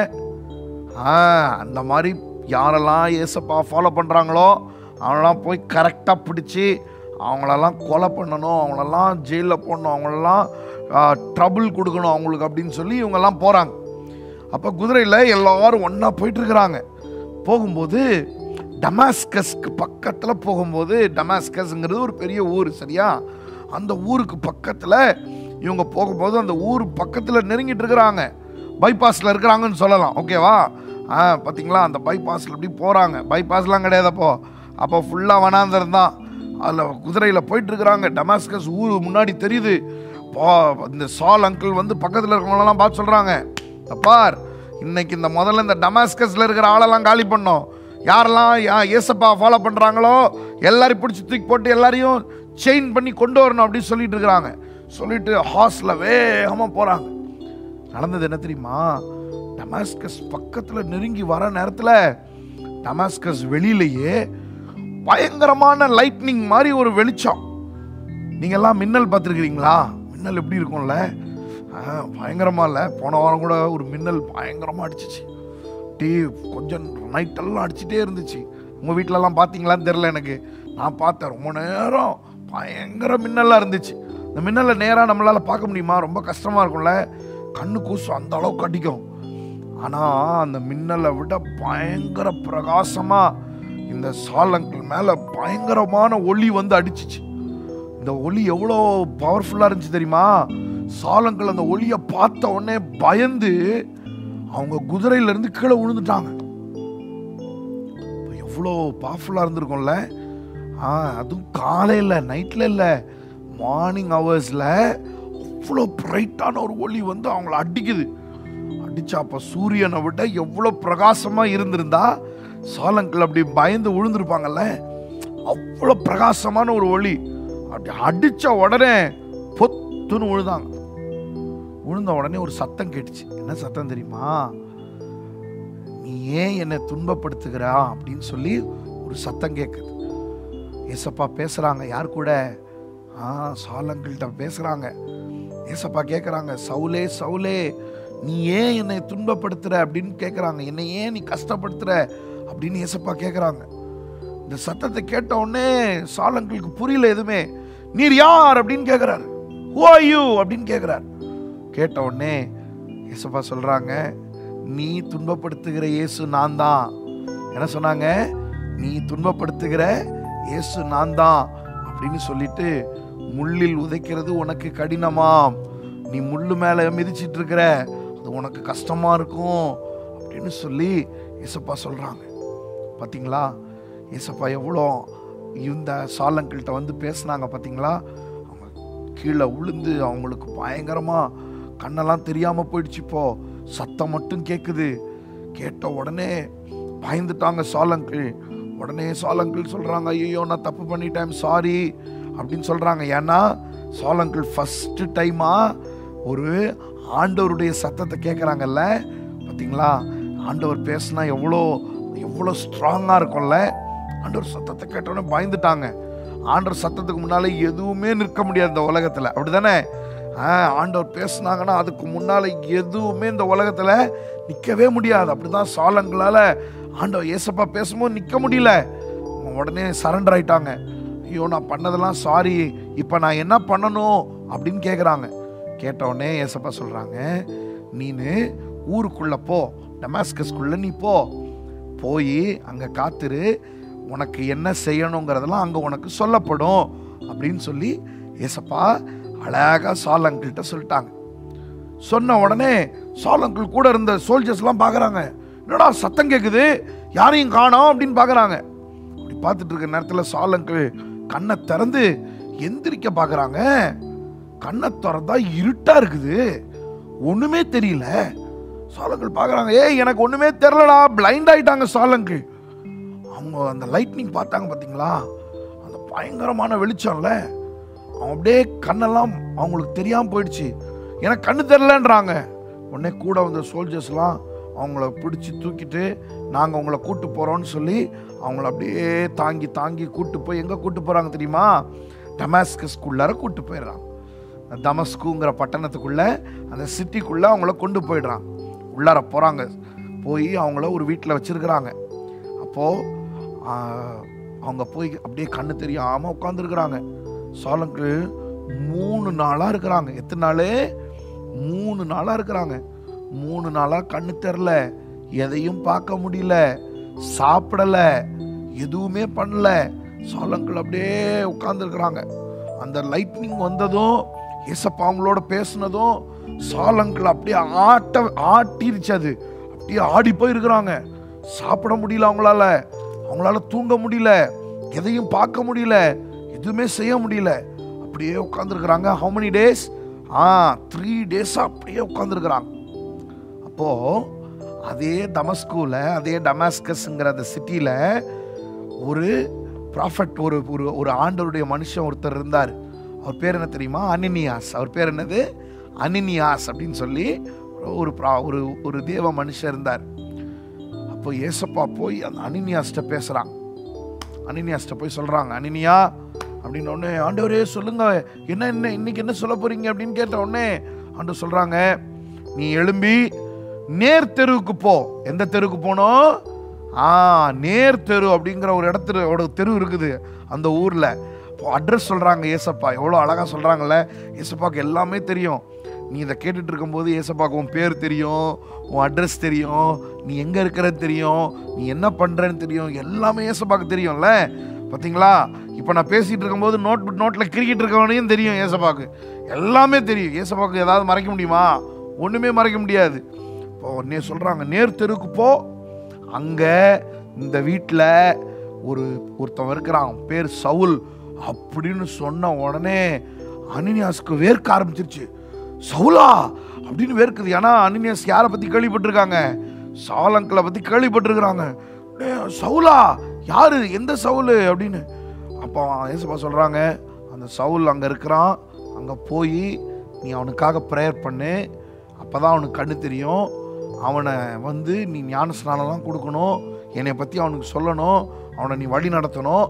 ஆ அந்த மாதிரி யாரெல்லாம் ஏசப்பா ஃபாலோ பண்ணுறாங்களோ அவங்களெல்லாம் போய் கரெக்டாக பிடிச்சி அவங்களெல்லாம் கொலை பண்ணணும், அவங்களெல்லாம் ஜெயிலில் போடணும், அவங்களெல்லாம் ட்ரபுள் கொடுக்கணும் அவங்களுக்கு அப்படின்னு சொல்லி இவங்கெல்லாம் போகிறாங்க. அப்போ குதிரையில் எல்லோரும் ஒன்றா போயிட்டுருக்குறாங்க. போகும்போது டமாஸ்கஸ்க்கு பக்கத்தில் போகும்போது, டமாஸ்கஸ்ங்கிறது ஒரு பெரிய ஊர், சரியா? அந்த ஊருக்கு பக்கத்தில் இவங்க போகும்போது அந்த ஊர் பக்கத்தில் நெருங்கிட்டு இருக்கிறாங்க. பைபாஸில் இருக்கிறாங்கன்னு சொல்லலாம். ஓகேவா? ஆ பார்த்தீங்களா, அந்த பைபாஸில் எப்படி போகிறாங்க. பைபாஸ்லாம் கிடையாது அப்போ அப்போ ஃபுல்லாக வனாந்தரம் தான். அதில் குதிரையில் போயிட்டுருக்குறாங்க. டமாஸ்கஸ் ஊர் முன்னாடி தெரியுது. பா இந்த சால் அங்கிள் வந்து பக்கத்தில் இருக்கிறவங்களெல்லாம் பார்த்து சொல்கிறாங்க, அப்பார் இன்னைக்கு இந்த முதல்ல இந்த டமாஸ்கஸில் இருக்கிற ஆளெல்லாம் காலி பண்ணோம். யாரெல்லாம் ஏசப்பா ஃபாலோ பண்ணுறாங்களோ எல்லாரையும் பிடிச்சி தூக்கி போட்டு எல்லாரையும் செயின் பண்ணி கொண்டு வரணும் அப்படின்னு சொல்லிட்டு இருக்கிறாங்க. சொல்லிட்டு ஹாஸில் வேகமாக போகிறாங்க. நடந்தது என்ன தெரியுமா? டமாஸ்கஸ் பக்கத்தில் நெருங்கி வர நேரத்தில் டமாஸ்கஸ் வெளியிலேயே பயங்கரமான லைட்னிங் மாதிரி ஒரு வெளிச்சம். நீங்கள்லாம் மின்னல் பார்த்துருக்கிறீங்களா? மின்னல் எப்படி இருக்கும்ல? பயங்கரமாக இல்லை? போன வாரம் கூட ஒரு மின்னல் பயங்கரமாக அடிச்சிச்சு. டீ கொஞ்சம் நைட்டெல்லாம் அடிச்சுட்டே இருந்துச்சு. உங்கள் வீட்டிலலாம் பார்த்தீங்களான்னு தெரில, எனக்கு நான் பார்த்தேன். ரொம்ப நேரம் பயங்கர மின்னலாக இருந்துச்சு. இந்த மின்னலை நேராக நம்மளால் பார்க்க முடியுமா? ரொம்ப கஷ்டமாக இருக்கும்ல, கண்ணு கூசும், அந்த அளவுக்கு அடிக்கும். ஆனால் அந்த மின்னலை விட பயங்கர பிரகாசமாக இந்த சால் அங்கிள் மேலே பயங்கரமான ஒளி வந்து அடிச்சிச்சு. இந்த ஒளி எவ்வளோ பவர்ஃபுல்லாக இருந்துச்சு தெரியுமா? சால் அங்கிள் அந்த ஒளியை பார்த்த உடனே பயந்து அவங்க குதிரையிலேருந்து கீழே விழுந்துட்டாங்க. எவ்வளோ பவர்ஃபுல்லாக இருந்திருக்கும்ல? ஆ அதுவும் காலையில், நைட்டில் இல்லை, மார்னிங் ஹவர்ஸில் அவ்வளோ பிரைட்டான ஒரு ஒளி வந்து அவங்கள அடிக்குது. அடிச்சா அப்போ சூரியனை விட எவ்வளோ பிரகாசமாக இருந்திருந்தா சால் அங்கிள் அப்படி பயந்து விழுந்திருப்பாங்கல்ல. அவ்வளோ பிரகாசமான ஒரு ஒளி. அப்படி அடித்த உடனே பொத்துன்னு விழுந்தாங்க. விழுந்த உடனே ஒரு சத்தம் கேட்டுச்சு. என்ன சத்தம் தெரியுமா? நீ ஏன் என்னை துன்பப்படுத்துகிறா அப்படின்னு சொல்லி ஒரு சத்தம் கேட்குது. ஏசப்பா பேசுகிறாங்க. யார் கூட? ஆ சாலங்கள்கிட்ட பேசுகிறாங்க. ஏசப்பா கேட்குறாங்க, சவுலே சவுலே நீ ஏன் என்னை துன்பப்படுத்துகிற அப்படின்னு கேட்குறாங்க. என்னை ஏன் நீ கஷ்டப்படுத்துகிற அப்படின்னு ஏசப்பா கேட்குறாங்க. இந்த சத்தத்தை கேட்ட உடனே சாலங்களுக்கு புரியல எதுவுமே. நீர் யார் அப்படின்னு கேட்குறாரு. ஹூ ஆர் யூ அப்படின்னு கேட்குறாரு. கேட்ட உடனே ஏசப்பா சொல்கிறாங்க, நீ துன்பப்படுத்துகிற இயேசு நான் தான். என்ன சொன்னாங்க? நீ துன்பப்படுத்துகிற இயேசு நான் தான் அப்படின்னு சொல்லிட்டு, முள்ளில் உதைக்கிறது உனக்கு கடினமாம், நீ முள்ளு மேலே மிதிச்சிட்டு இருக்கிற, அது உனக்கு கஷ்டமா இருக்கும் அப்படின்னு சொல்லி ஏசப்பா சொல்றாங்க. பார்த்தீங்களா ஏசப்பா எவ்வளோ இந்த சாலங்கள்கிட்ட வந்து பேசுனாங்க பார்த்தீங்களா? அவங்க கீழே விழுந்து அவங்களுக்கு பயங்கரமா கண்ணெல்லாம் தெரியாம போயிடுச்சு. இப்போ சத்தம் மட்டும் கேட்குது. கேட்ட உடனே பயந்துட்டாங்க சாலங்கள். உடனே சாலங்கள் சொல்றாங்க, ஐயோ நான் தப்பு பண்ணிட்டேன், சாரி அப்படின்னு சொல்றாங்க. ஏன்னா சாலங்கள் ஃபர்ஸ்ட் டைமா ஒரு ஆண்டவருடைய சத்தத்தை கேட்குறாங்கல்ல. பார்த்தீங்களா? ஆண்டவர் பேசினா எவ்வளோ எவ்வளோ ஸ்ட்ராங்காக இருக்கும்ல. ஆண்டவர் சத்தத்தை கேட்டோன்னே பயந்துட்டாங்க. ஆண்டவர் சத்தத்துக்கு முன்னாலே எதுவுமே நிற்க முடியாது இந்த உலகத்தில், அப்படி தானே? ஆண்டவர் பேசுனாங்கன்னா அதுக்கு முன்னால் எதுவுமே இந்த உலகத்தில் நிற்கவே முடியாது. அப்படி தான் சாலங்களால் ஆண்டவர் ஏசப்பா பேசும்போது நிற்க முடியல. உடனே சரண்டர் ஆயிட்டாங்க. ஐயோ நான் பண்ணதெல்லாம் சாரி, இப்போ நான் என்ன பண்ணணும் அப்படின்னு கேட்குறாங்க. கேட்டவுடனே ஏசப்பா சொல்கிறாங்க, நீனு ஊருக்குள்ளே போ, டமாஸ்கஸ்குள்ளே நீ போ, போய் அங்கே காத்துரு, உனக்கு என்ன செய்யணுங்கிறதெல்லாம் அங்கே உனக்கு சொல்லப்படும் அப்படின்னு சொல்லி ஏசப்பா அழகாக சால் அங்கிள்கிட்ட சொல்லிட்டாங்க. சொன்ன உடனே சால் அங்கிள் கூட இருந்த சோல்ஜர்ஸ்லாம் பார்க்குறாங்க, என்னடா சத்தம் கேட்குது, யாரையும் காணோம் அப்படின்னு பார்க்குறாங்க. அப்படி பார்த்துட்டு இருக்க நேரத்தில் சால் அங்கிள் கண்ணை திறந்து எந்திரிக்க பார்க்குறாங்க. கண்ணை திறந்தா இருட்டா இருக்குது, ஒண்ணுமே தெரியல. சாலங்கள் பார்க்குறாங்க, ஏய் எனக்கு ஒண்ணுமே தெரியலடா, பிளைண்ட் ஆயிட்டாங்க சாலங்கள். அவங்க அந்த லைட்னிங் பார்த்தாங்க பார்த்தீங்களா, அந்த பயங்கரமான வெளிச்சம்ல, அவங்க அப்படியே கண்ணெல்லாம் அவங்களுக்கு தெரியாமல் போயிடுச்சு. எனக்கு கண்ணு தெரிலன்றாங்க. உடனே கூட வந்த சோல்ஜர்ஸ்லாம் அவங்கள பிடிச்சி தூக்கிட்டு நாங்கள் உங்களை கூட்டு போகிறோன்னு சொல்லி அவங்கள அப்படியே தாங்கி தாங்கி கூட்டு போய் எங்கே கூட்டு போகிறாங்க தெரியுமா? டமாஸ்கஸ்குள்ளார கூட்டு போயிடுறாங்க. தமஸ்குங்கிற பட்டணத்துக்குள்ளே, அந்த சிட்டிக்குள்ளே அவங்கள கொண்டு போயிடுறாங்க. உள்ளார போகிறாங்க. போய் அவங்கள ஒரு வீட்டில் வச்சுருக்கிறாங்க. அப்போது அவங்க போய் அப்படியே கண்ணு தெரியாமல் உட்காந்துருக்குறாங்க. சாலங்கு மூணு நாளாக இருக்கிறாங்க. எத்தனை நாள்? மூணு நாளாக இருக்கிறாங்க. மூணு நாளாக கண்ணு தெரில, எதையும் பார்க்க முடியல, சாப்பிடல, எதுவுமே பண்ணல. சாலங்கள் அப்படியே உட்கார்ந்துருக்கிறாங்க. அந்த லைட்னிங் வந்ததும் ஏசப்பா அவங்களோட பேசுனதும் சாலங்கள் அப்படியே ஆட்ட ஆட்டிருச்சு. அது அப்படியே ஆடி போயிருக்கிறாங்க. சாப்பிட முடியல அவங்களால, அவங்களால தூங்க முடியல, எதையும் பார்க்க முடியல, எதுவுமே செய்ய முடியல. அப்படியே உட்காந்துருக்குறாங்க. How many days? Ah three days அப்படியே உட்காந்துருக்குறாங்க. அப்போ அதே தமஸ்குல, அதே டமாஸ்கஸ்ங்கிற அந்த சிட்டியில ஒரு ப்ராஃபட், ஒரு ஒரு ஆண்டவருடைய மனுஷன் ஒருத்தர் இருந்தார். அவர் பேர் என்ன தெரியுமா? அனனியாஸ். அவர் பேர் என்னது? அனனியாஸ் அப்படின்னு சொல்லி ஒரு ஒரு ஒரு தேவ மனுஷன் இருந்தார். அப்போ ஏசப்பா போய் அந்த அனனியாஸ்ட்ட பேசுறாங்க. அனனியாஸ்ட்ட போய் சொல்றாங்க, அனனியா அப்படின்னு. உடனே ஆண்டவரே சொல்லுங்க, என்ன என்ன இன்னைக்கு என்ன சொல்ல போறீங்க அப்படின்னு கேட்ட உடனே ஆண்டவர் சொல்றாங்க, நீ எழும்பி நேர் தெருவுக்கு போ. எந்த தெருவுக்கு போனோம்? ஆ நேர் தெரு அப்படிங்கிற ஒரு இடத்துல ஒரு தெரு இருக்குது அந்த ஊர்ல. இப்போ அட்ரஸ் சொல்றாங்க ஏசப்பா. எவ்வளோ அழகா சொல்றாங்கல்ல. ஏசப்பாக்கு எல்லாமே தெரியும். நீ இதை கேட்டுட்டு இருக்கும்போது ஏசப்பாக்கு உன் பேர் தெரியும், உன் அட்ரஸ் தெரியும், நீ எங்க இருக்கிறன்னு தெரியும், நீ என்ன பண்றன்னு தெரியும், எல்லாமே ஏசப்பாக்கு தெரியும்ல. பார்த்தீங்களா? இப்போ நான் பேசிட்டு இருக்கும்போது நோட் நோட்டில் கிரிக்கிட்டு இருக்கவனையும் தெரியும் ஏசப்பாக்கு, எல்லாமே தெரியும். ஏசப்பாக்கு ஏதாவது மறைக்க முடியுமா? ஒன்றுமே மறைக்க முடியாது. இப்போ உடனே சொல்கிறாங்க, நேர் தெருக்கு போ, அங்கே இந்த வீட்டில் ஒரு ஒருத்தன் இருக்கிறான், பேர் சவுல் அப்படின்னு சொன்ன உடனே அனனியாஸ்க்கு வேர்க்க ஆரம்பிச்சிருச்சு. சவுலா அப்படின்னு வேர்க்குது. ஏன்னா அனனியாஸ் யாரை பற்றி கேள்விப்பட்டிருக்காங்க? சாலங்களை பற்றி கேள்விப்பட்டிருக்கிறாங்க. சவுலா யாரு, எந்த சவுல் அப்படின்னு. அப்போ ஏசப்பா சொல்கிறாங்க, அந்த சவுல் அங்கே இருக்கிறான், அங்கே போய் நீ அவனுக்காக ப்ரேயர் பண்ணு, அப்போ தான் அவனுக்கு கண்ணு தெரியும். அவனை வந்து நீ ஞான ஸ்நானம்லாம் கொடுக்கணும், என்னை பற்றி அவனுக்கு சொல்லணும், அவனை நீ வழி நடத்தணும்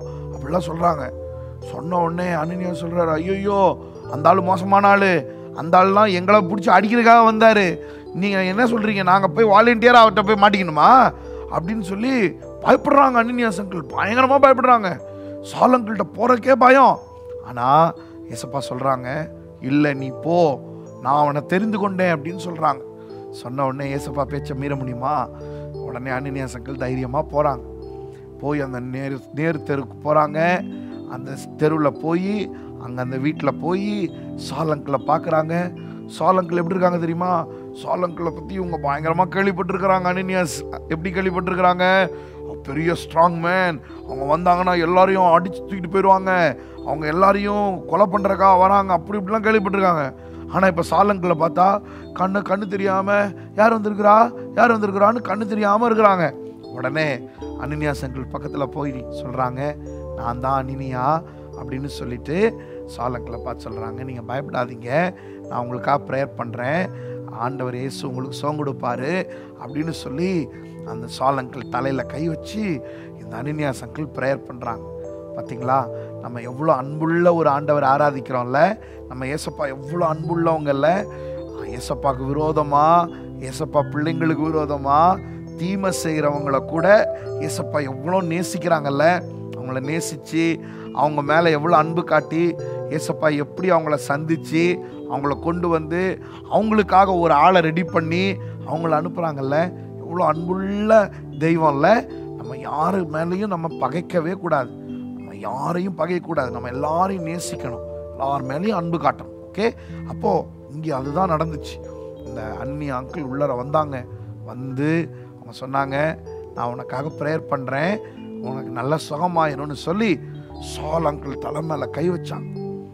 அப்படிலாம் சொல்கிறாங்க. சொன்ன உடனே அனனியா சொல்கிறாரு, ஐயோ அந்த ஆள் மோசமான ஆள், அந்த ஆள்லாம் எங்களை பிடிச்சி அடிக்கிறதுக்காக வந்தார், நீங்கள் என்ன சொல்கிறீங்க, நாங்கள் போய் வாலண்டியராக அவர்கிட்ட போய் மாட்டிக்கணுமா அப்படின்னு சொல்லி பயப்படுறாங்க. அனனியாஸ் அங்கிள் பயங்கரமாக பயப்படுறாங்க. சால் அங்கிள்கிட்ட போகிறக்கே பயம். ஆனால் ஏசப்பா சொல்கிறாங்க, இல்லை நீ போ, நான் அவனை தெரிந்து கொண்டேன் அப்படின்னு சொல்கிறாங்க. சொன்ன உடனே ஏசப்பா பேச்சை மீற முடியுமா? உடனே அனனியாஸ் அங்கிள் தைரியமாக போகிறாங்க. போய் அந்த நேரு நேரு தெருக்கு போகிறாங்க. அந்த தெருவில் போய் அங்கே அந்த வீட்டில் போய் சால் அங்கிளை பார்க்குறாங்க. சால் அங்கிள் எப்படி இருக்காங்க தெரியுமா? சால் அங்கிளை பற்றி இவங்க பயங்கரமாக கேள்விப்பட்டிருக்கிறாங்க. அனனியாஸ் எப்படி கேள்விப்பட்டிருக்கிறாங்க? பெரிய ஸ்ட்ராங் மேன், அவங்க வந்தாங்கன்னா எல்லாரையும் அடிச்சு தூக்கிட்டு போயிடுவாங்க, அவங்க எல்லாரையும் கொலை பண்ணுறக்கா வராங்க, அப்படி இப்படிலாம் கேள்விப்பட்டிருக்காங்க. ஆனால் இப்போ சால் அங்கிளை பார்த்தா கண்ணு கண்ணு தெரியாமல் யார் வந்திருக்கிறா யார் வந்திருக்கிறான்னு கண்ணு தெரியாமல் இருக்கிறாங்க. உடனே அனனியாஸ் அங்கிள் பக்கத்தில் போய் சொல்கிறாங்க, நான் தான் அனனியா அப்படின்னு சொல்லிட்டு சால் அங்கிளை பார்த்து சொல்கிறாங்க, நீங்கள் பயப்படாதீங்க, நான் உங்களுக்காக ப்ரேயர் பண்ணுறேன், ஆண்டவர் இயேசு உங்களுக்கு சுகம் கொடுப்பாரு அப்படின்னு சொல்லி அந்த சால் அங்கிள் தலையில் கை வச்சு இந்த அனனியாஸ் அங்கிள் ப்ரேயர் பண்ணுறாங்க. பார்த்தீங்களா, நம்ம எவ்வளோ அன்புள்ள ஒரு ஆண்டவர் ஆராதிக்கிறோம்ல, நம்ம ஏசப்பா எவ்வளோ அன்புள்ளவங்கல்ல. ஏசப்பாவுக்கு விரோதமாக, ஏசப்பா பிள்ளைங்களுக்கு விரோதமாக தீமை செய்கிறவங்கள கூட ஏசப்பா எவ்வளோ நேசிக்கிறாங்கல்ல. அவங்கள நேசித்து அவங்க மேலே எவ்வளோ அன்பு காட்டி ஏசப்பா எப்படி அவங்கள சந்தித்து அவங்கள கொண்டு வந்து அவங்களுக்காக ஒரு ஆளை ரெடி பண்ணி அவங்கள அனுப்புகிறாங்கல்ல. எவ்வளோ அன்புள்ள தெய்வம்ல. நம்ம யாரு மேலேயும் நம்ம பகைக்கவே கூடாது, நம்ம யாரையும் பகைக்கக்கூடாது, நம்ம எல்லாரையும் நேசிக்கணும், எல்லார் மேலேயும் அன்பு காட்டணும். ஓகே, அப்போது இங்கே அதுதான் நடந்துச்சு. இந்த அண்ணி அங்கிள் உள்ளர வந்தாங்க. வந்து அவங்க சொன்னாங்க, நான் உனக்காக ப்ரேயர் பண்ணுறேன், உனக்கு நல்ல சுகமாயிரும்னு சொல்லி சால் அங்கிள் தலை மேலே கை வச்சாங்க.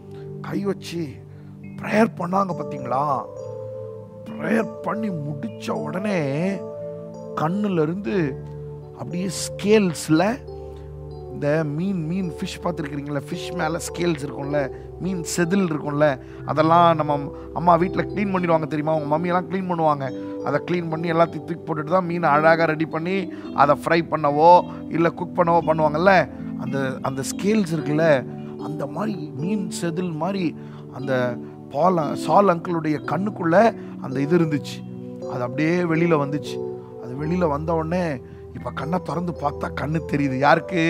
கை வச்சு ப்ரேயர் பண்ணாங்க. பார்த்தீங்களா, ப்ரேயர் பண்ணி முடித்த உடனே கண்ணுலேருந்து அப்படியே ஸ்கேல்ஸில் இந்த மீன் மீன் ஃபிஷ் பார்த்துருக்கிறீங்களா, ஃபிஷ் மேலே ஸ்கேல்ஸ் இருக்கும்ல, மீன் செதில் இருக்கும்ல, அதெல்லாம் நம்ம அம்மா வீட்டில் க்ளீன் பண்ணிடுவாங்க தெரியுமா, அவங்க மம்மியெல்லாம் க்ளீன் பண்ணுவாங்க. அதை க்ளீன் பண்ணி எல்லாத்தையும் தூக்கி போட்டுட்டு தான் மீனை அழகாக ரெடி பண்ணி அதை ஃப்ரை பண்ணவோ இல்லை குக் பண்ணவோ பண்ணுவாங்கல்ல. அந்த அந்த ஸ்கேல்ஸ் இருக்குல்ல, அந்த மாதிரி மீன் செதில் மாதிரி அந்த பால் சால் அங்கிளுடைய கண்ணுக்குள்ளே அந்த இது இருந்துச்சு. அது அப்படியே வெளியில் வந்துச்சு. அது வெளியில் வந்த உடனே இப்போ கண்ணை திறந்து பார்த்தா கண்ணு தெரியுது. யாருக்கு?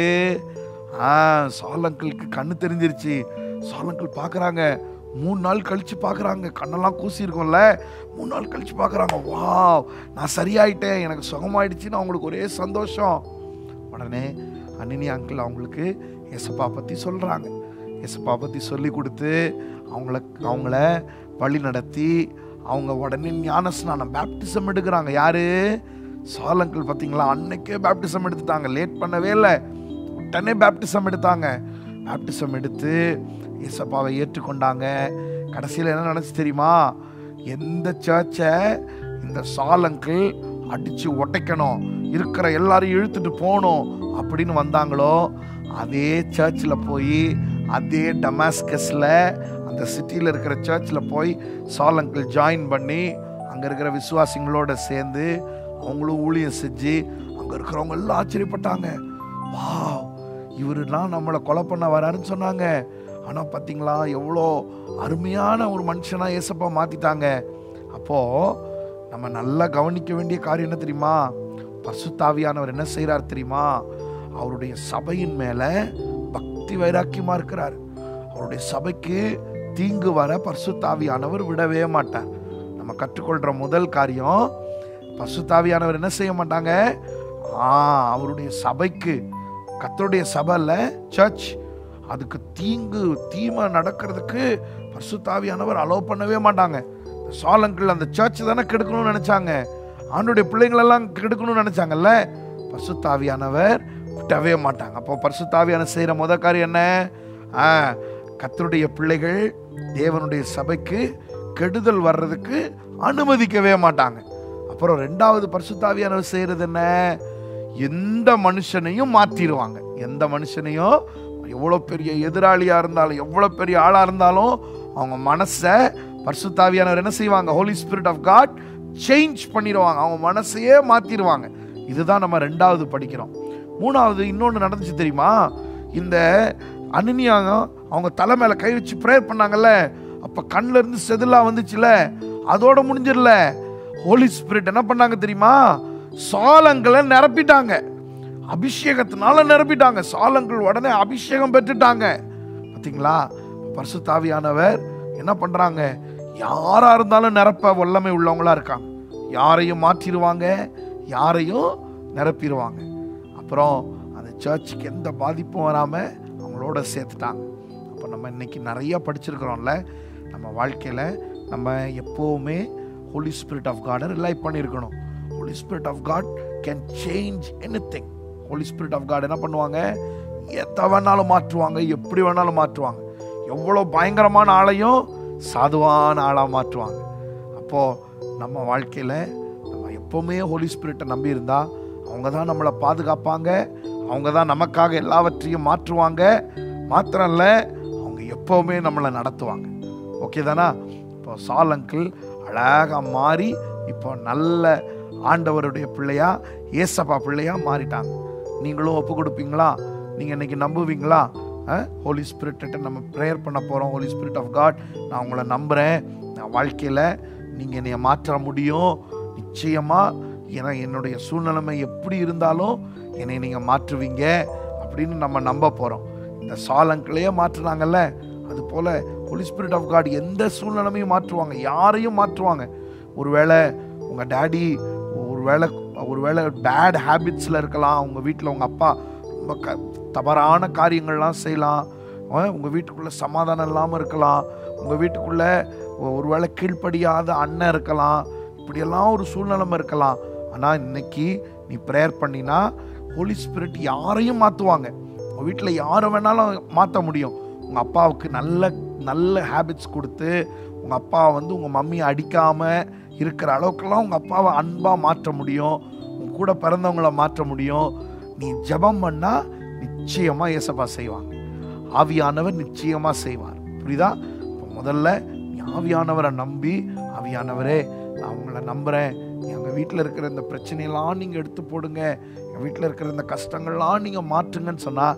ஆ சால் அங்கிளுக்கு கண்ணு தெரிஞ்சிருச்சு. சால் அங்கிள் பார்க்குறாங்க. மூணு நாள் கழித்து பார்க்குறாங்க. கண்ணெல்லாம் கூசி இருக்கும்ல, மூணு நாள் கழித்து பார்க்குறாங்க. வா, நான் சரியாயிட்டேன், எனக்கு சுகமாயிடுச்சுன்னு அவங்களுக்கு ஒரே சந்தோஷம். உடனே அனனி அங்கிள் அவங்களுக்கு ஏசப்பா பற்றி சொல்கிறாங்க. ஏசப்பா பற்றி சொல்லி கொடுத்து அவங்கள அவங்கள வழி நடத்தி அவங்க உடனே ஞானஸ்நானம் பேப்டிசம் எடுக்கிறாங்க. யாரு? சால் அங்கிள். பார்த்தீங்களா, அன்னைக்கே பேப்டிசம் எடுத்துட்டாங்க, லேட் பண்ணவே இல்லை, உடனே பேப்டிசம் எடுத்தாங்க. பேப்டிசம் எடுத்து ஏசப்பாவை ஏற்றுக்கொண்டாங்க. கடைசியில் என்ன நினச்சி தெரியுமா? எந்த சர்ச்சை இந்த சால் அங்கிள் அடித்து உடைக்கணும், இருக்கிற எல்லாரையும் இழுத்துட்டு போகணும் அப்படின்னு வந்தாங்களோ, அதே சர்ச்சில் போய் அதே டமாஸ்கஸில் அந்த சிட்டியில் இருக்கிற சர்ச்சில் போய் சால் அங்கிள் ஜாயின் பண்ணி அங்கே இருக்கிற விசுவாசிங்களோட சேர்ந்து அவங்களும் ஊழியம் செஞ்சு அங்கே இருக்கிறவங்க எல்லாம் ஆச்சரியப்பட்டாங்க. வா, இவருலாம் நம்மளை கொலை பண்ண வராருன்னு சொன்னாங்க. ஆனால் பார்த்தீங்களா, எவ்வளோ அருமையான ஒரு மனுஷனாக ஏசப்பா மாற்றிட்டாங்க. அப்போது நம்ம நல்லா கவனிக்க வேண்டிய காரியம் என்ன தெரியுமா? பரிசுத்த ஆவியானவர் என்ன செய்கிறார் தெரியுமா? அவருடைய சபையின் மேலே பக்தி வைராக்கியமாக இருக்கிறார். அவருடைய சபைக்கு தீங்கு வர பரிசுத்த ஆவியானவர் விடவே மாட்டார். நம்ம கற்றுக்கொள்கிற முதல் காரியம், பரிசுத்த ஆவியானவர் என்ன செய்ய மாட்டாங்க? ஆ அவருடைய சபைக்கு, கர்த்தருடைய சபையில் சர்ச், அதுக்கு தீங்கு தீமை நடக்கிறதுக்கு பரிசுத்த ஆவியானவர் அலோவ் பண்ணவே மாட்டாங்க. சால் அங்கிள் அந்த சர்ச் தானே கெடுக்கணும்னு நினச்சாங்க, ஆண்டோடைய பிள்ளைங்களெல்லாம் கெடுக்கணும்னு நினச்சாங்கல்ல, பரிசுத்த ஆவியானவர் விட்டவே மாட்டாங்க. அப்போ பரிசுத்த ஆவியானவர் செய்கிற முதல் காரியம் என்ன? ஆ கர்த்தருடைய பிள்ளைகள் தேவனுடைய சபைக்கு கெடுதல் வர்றதுக்கு அனுமதிக்கவே மாட்டாங்க. அப்புறம் ரெண்டாவது பரிசுத்த ஆவியானவர் செய்கிறது என்ன? எந்த மனுஷனையும் மாற்றிடுவாங்க. எந்த மனுஷனையும், எவ்வளோ பெரிய எதிராளியாக இருந்தாலும் எவ்வளோ பெரிய ஆளாக இருந்தாலும் அவங்க மனசை பரிசுத்த ஆவியானவர் என்ன செய்வாங்க? Holy Spirit of God change பண்ணிடுவாங்க, அவங்க மனசையே மாற்றிடுவாங்க. இதுதான் நம்ம ரெண்டாவது படிக்கிறோம். மூணாவது இன்னொன்று நடந்துச்சு தெரியுமா? இந்த அனனியா அவங்க தலை மேல கை வச்சு ப்ரேயர் பண்ணாங்கல்ல, அப்ப கண்ணுல இருந்து செதிலா வந்துச்சுல, அதோட முடிஞ்சிடல. ஹோலி ஸ்பிரிட் என்ன பண்ணாங்க தெரியுமா? சாலங்களை நிரப்பிட்டாங்க, அபிஷேகத்தினால நிரப்பிட்டாங்க. சாலங்கள் உடனே அபிஷேகம் பெற்றுட்டாங்க. பார்த்தீங்களா? பரிசுத்த ஆவியானவர் என்ன பண்றாங்க? யாரா இருந்தாலும் நிரப்ப வல்லமை உள்ளவங்களா இருக்காங்க. யாரையும் மாற்றிடுவாங்க, யாரையும் நிரப்பிடுவாங்க. அப்புறம் அந்த சர்ச்சுக்கு எந்த பாதிப்பும் வராம அவங்களோட சேர்த்துட்டாங்க. அப்போ நம்ம இன்னைக்கு நிறைய படிச்சிருக்கிறோம்ல, நம்ம வாழ்க்கையில நம்ம எப்போவுமே ஹோலி ஸ்பிரிட் ஆஃப் காடை ரிலை பண்ணியிருக்கணும். Holy Spirit of God can change anything. Holy Spirit of God என்ன பண்ணுவாங்க? எதை வேணாலும் மாற்றுவாங்க, எப்படி வேணாலும் மாற்றுவாங்க. எவ்வளோ பயங்கரமான ஆளையும் சாதுவான ஆளாக மாற்றுவாங்க. அப்போது நம்ம வாழ்க்கையில் நம்ம எப்போவுமே ஹோலி ஸ்பிரிட்டை நம்பி இருந்தால் அவங்க தான் நம்மளை பாதுகாப்பாங்க, அவங்க தான் நமக்காக எல்லாவற்றையும் மாற்றுவாங்க. மாத்திரம் இல்லை, அவங்க எப்போவுமே நம்மளை நடத்துவாங்க. ஓகே தானா? இப்போ சால் அங்கிள் அழகாக மாறி இப்போ நல்ல ஆண்டவருடைய பிள்ளையா, ஏசப்பா பிள்ளையா மாறிட்டாங்க. நீங்களும் ஒப்பு கொடுப்பீங்களா? நீங்கள் இன்னைக்கு நம்புவீங்களா? ஹோலி ஸ்பிரிட்ட நம்ம ப்ரேயர் பண்ண போகிறோம். ஹோலி ஸ்பிரிட் ஆஃப் காட், நான் உங்களை நம்புகிறேன். நான் வாழ்க்கையில் நீங்கள் என்னை மாற்ற முடியும் நிச்சயமாக. ஏன்னா என்னுடைய சூழ்நிலைமை எப்படி இருந்தாலும் என்னை நீங்கள் மாற்றுவீங்க அப்படின்னு நம்ம நம்ப போகிறோம். இந்த சாலங்களையே மாற்றுனாங்கல்ல, அதுபோல் ஹோலி ஸ்பிரிட் ஆஃப் காட் எந்த சூழ்நிலைமையும் மாற்றுவாங்க, யாரையும் மாற்றுவாங்க. ஒருவேளை உங்கள் டேடி ஒருவேளை ஒருவேளை பேட் ஹேபிட்ஸில் இருக்கலாம். உங்கள் வீட்டில் உங்கள் அப்பா ரொம்ப க தவறான காரியங்கள்லாம் செய்யலாம். உங்கள் வீட்டுக்குள்ளே சமாதானம் இல்லாமல் இருக்கலாம். உங்கள் வீட்டுக்குள்ளே ஒருவேளை கீழ்ப்படியாத அண்ணன் இருக்கலாம். இப்படியெல்லாம் ஒரு சூழ்நிலைமை இருக்கலாம். ஆனால் இன்னைக்கு நீ ப்ரேயர் பண்ணினா ஹோலி ஸ்பிரிட் யாரையும் மாற்றுவாங்க. உங்கள் வீட்டில் யாரை வேணாலும் மாற்ற முடியும். உங்கள் அப்பாவுக்கு நல்ல நல்ல ஹேபிட்ஸ் கொடுத்து உங்கள் அப்பாவை வந்து உங்கள் மம்மியை அடிக்காமல் இருக்கிற அளவுக்குலாம் உங்கள் அப்பாவை அன்பாக மாற்ற முடியும். உங்கள் கூட பிறந்தவங்கள மாற்ற முடியும். நீ ஜெபம் பண்ணால் நிச்சயமாக ஏசப்பா செய்வாங்க. ஆவியானவர் நிச்சயமாக செய்வார். புரியுதா? இப்போ முதல்ல நீ ஆவியானவரை நம்பி, ஆவியானவரே நான் உங்களை நம்புகிறேன், எங்கள் வீட்டில் இருக்கிற இந்த பிரச்சனையெல்லாம் நீங்கள் எடுத்து போடுங்க, எங்கள் வீட்டில் இருக்கிற இந்த கஷ்டங்கள்லாம் நீங்கள் மாற்றுங்கன்னு சொன்னால்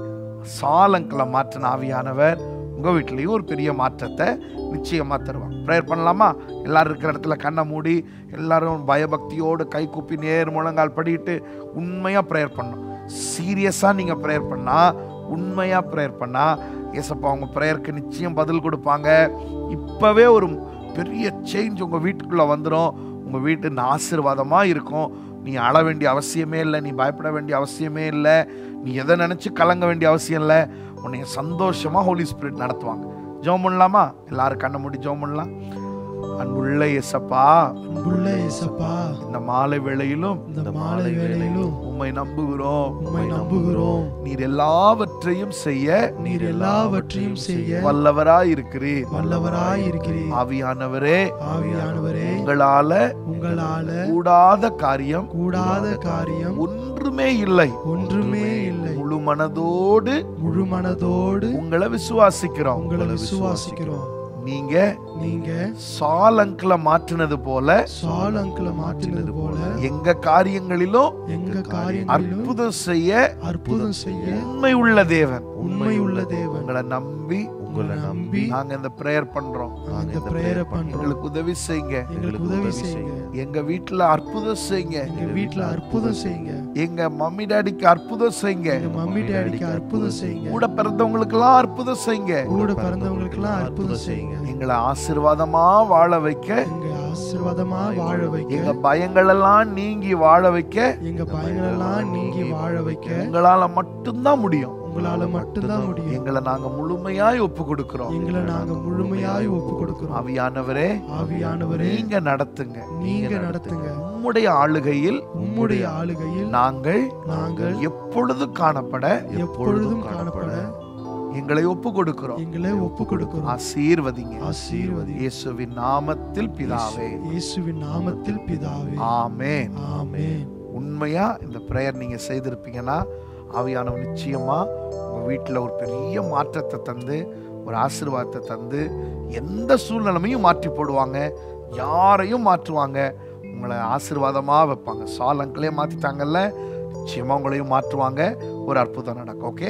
சாலங்களை மாற்றின ஆவியானவர் உங்கள் வீட்டிலையும் ஒரு பெரிய மாற்றத்தை நிச்சயமாக தருவாங்க. ப்ரேயர் பண்ணலாமா? எல்லோரும் இருக்கிற இடத்துல கண்ணை மூடி எல்லாரும் பயபக்தியோடு கை கூப்பி நேர் முழங்கால் படிட்டு உண்மையாக ப்ரேயர் பண்ணணும். சீரியஸாக நீங்கள் ப்ரேயர் பண்ணால், உண்மையாக ப்ரேயர் பண்ணால் ஏசப்பா அவங்க ப்ரேயருக்கு நிச்சயம் பதில் கொடுப்பாங்க. இப்போவே ஒரு பெரிய சேஞ்ச் உங்கள் வீட்டுக்குள்ளே வந்துடும். உங்கள் வீட்டு ஆசீர்வாதமாக இருக்கும். நீ அழ வேண்டிய அவசியமே இல்லை, நீ பயப்பட வேண்டிய அவசியமே இல்லை, நீ எதை நினச்சி கலங்க வேண்டிய அவசியம் இல்லை. உன்னை சந்தோஷமாக ஹோலி ஸ்பிரிட் நடத்துவாங்க. ஜெபம் பண்ணலாமா? எல்லாரும் கண்ணை மூடி ஜெபம் பண்ணலாம். அன்புள்ள இயேசப்பா, அன்புள்ள இயேசப்பா, இந்த மாலை வேளையிலும் இந்த மாலை வேளையிலும் உம்மை நம்புகிறோம், உம்மை நம்புகிறோம். நீர் எல்லாவற்றையும் செய்ய நீர் எல்லாவற்றையும் செய்ய வல்லவராய் இருக்கிறீர், வல்லவராய் இருக்கிறீர். ஆவியானவரே, ஆவியானவரே, உங்களால உங்களால கூடாத காரியம் கூடாத காரியம் ஒன்றுமே இல்லை, ஒன்றுமே இல்லை. முழு மனதோடு முழு மனதோடு உங்களை விசுவாசிக்கிறோம். உங்களை விசுவாசிக்கிறோம். நீங்க நீங்க சால் அங்கிளை மாற்றினது போல சால் அங்கிளை மாற்றினது போல எங்க காரியங்களிலும் எங்க காரியங்களிலும் அற்புதம் செய்ய அற்புதம் செய்ய உண்மை உள்ள தேவன், உண்மை உள்ள தேவன். உங்களை நம்பி உங்களை நம்பி நாங்க இந்த பிரேயர் பண்றோம். நாங்க இந்த பிரேயர் பண்றோம். எங்களுக்கு உதவி செய்யுங்க, எங்களுக்கு உதவி செய்யுங்க. எங்க வீட்டுல அற்புதம் செய்யுங்க, எங்க வீட்டுல அற்புதம் செய்யுங்க. எங்க மம்மி டாடிக்கு அற்புதம் செய்யுங்க, எங்க மம்மி டாடிக்கு அற்புதம் செய்யுங்க. கூட பிறந்தவங்களுக்கு எல்லாம் அற்புதம் செய்யுங்க, கூட பிறந்தவங்களுக்கு எல்லாம் அற்புதம் செய்யுங்க. எங்களை ஆசீர்வாதமா வாழ வைக்க, எங்க ஆசீர்வாதமா வாழ வைக்க, எங்க பயங்கள் எல்லாம் நீங்கி வாழ வைக்க, எங்க பயங்கள் எல்லாம் நீங்கி வாழ வைக்க உங்களால மட்டும்தான் முடியும். உங்களால மட்டும்தான் முடியும். எங்களை நாங்க முழுமையாய் ஒப்பு கொடுக்கிறோம். எங்களை நாங்க முழுமையாய் ஒப்பு கொடுக்கிறோம். ஆவியானவரே, ஆவியானவரே, நீங்க நடத்துங்க, நீங்க நடத்துங்க. உம்முடைய ஆளுகையில் உம்முடைய ஆளுகையில் நாங்கள் நாங்கள் எப்பொழுதும் காணப்பட எப்பொழுதும் காணப்பட எங்களை ஒப்பு கொடுக்கிறோம். எங்களை ஒப்பு கொடுக்கிறோம். ஆசீர்வதிங்க, ஆசீர்வதி. இயேசுவின் நாமத்தில் பிதாவே, இயேசுவின் நாமத்தில் பிதாவே. ஆமென், ஆமென். உண்மையா இந்த பிரேயர் நீங்க செய்திருப்பீங்கன்னா ஆவியானவர் நிச்சயமா உங்க வீட்டில் ஒரு பெரிய மாற்றத்தை தந்து, ஒரு ஆசீர்வாதத்தை தந்து, எந்த சூழ்நிலைமையும் மாற்றி போடுவாங்க, யாரையும் மாற்றுவாங்க, உங்களை ஆசீர்வாதமாக வைப்பாங்க. சாலங்களே மாற்றிட்டாங்கல்ல, நிச்சயமாக உங்களையும் மாற்றுவாங்க. ஒரு அற்புதம் நடக்கும். Okay,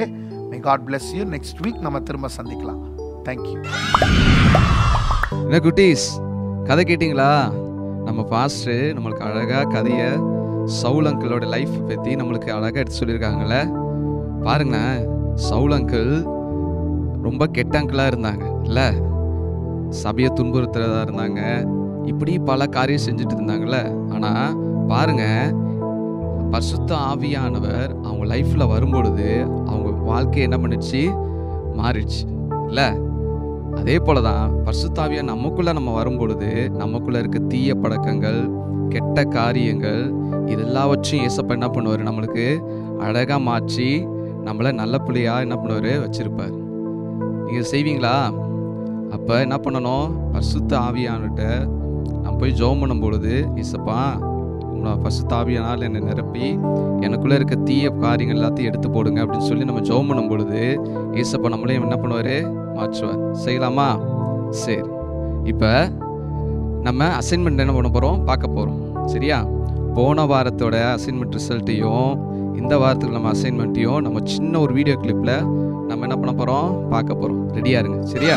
may God bless you. Next week நம்ம திரும்ப சந்திக்கலாம். தேங்க்யூ. என்ன குட்டீஸ், கதை கேட்டிங்களா? நம்ம பாஸ்டர் நம்மளுக்கு அழகாக கதையை சவுல் அங்கிளோட லைஃப் பற்றி நம்மளுக்கு அழகாக எடுத்து சொல்லியிருக்காங்கல்ல. பாருங்களேன், சவுல் அங்கிள் ரொம்ப கெட்ட அங்கிளாக இருந்தாங்க இல்லை, சபையை துன்புறுத்துறதா இருந்தாங்க, இப்படி பல காரியம் செஞ்சுட்டு இருந்தாங்கல்ல. ஆனால் பாருங்க, பரிசுத்த ஆவியானவர் அவங்க லைஃப்பில் வரும்பொழுது அவங்க வாழ்க்கையை என்ன பண்ணிடுச்சு, மாறிடுச்சு இல்லை. அதே போல தான் பரிசுத்த ஆவியா நமக்குள்ளே நம்ம வரும்பொழுது நமக்குள்ளே இருக்க தீய பழக்கங்கள், கெட்ட காரியங்கள், இதெல்லாவற்றையும் ஏசப்பா என்ன பண்ணுவார், நம்மளுக்கு அழகாக மாற்றி நம்மளை நல்ல பிள்ளையாக என்ன பண்ணுவார், வச்சுருப்பார். நீங்கள் செய்வீங்களா? அப்போ என்ன பண்ணணும், பரிசுத்த ஆவியான்கிட்ட நம்ம போய் ஜெபம் பண்ணும் பொழுது, ஏசப்பா உங்களை பரிசுத்த ஆவியானால் என்னை நிரப்பி எனக்குள்ளே இருக்க தீய காரியங்கள் எல்லாத்தையும் எடுத்து போடுங்க அப்படின்னு சொல்லி நம்ம ஜெபம் பண்ணும் பொழுது ஏசப்பா நம்மளையும் என்ன பண்ணுவார், மாற்றுவார். செய்யலாமா? சரி, இப்போ நம்ம அசைன்மெண்ட் என்ன பண்ண போகிறோம், பார்க்க போகிறோம். சரியா? போன வாரத்தோட அசைன்மெண்ட் ரிசல்ட்டையும் இந்த வாரத்துக்கு நம்ம அசைன்மெண்ட்டையும் நம்ம சின்ன ஒரு வீடியோ கிளிப்பில் நம்ம என்ன பண்ண போகிறோம், பார்க்க போகிறோம். ரெடியாக இருங்க. சரியா?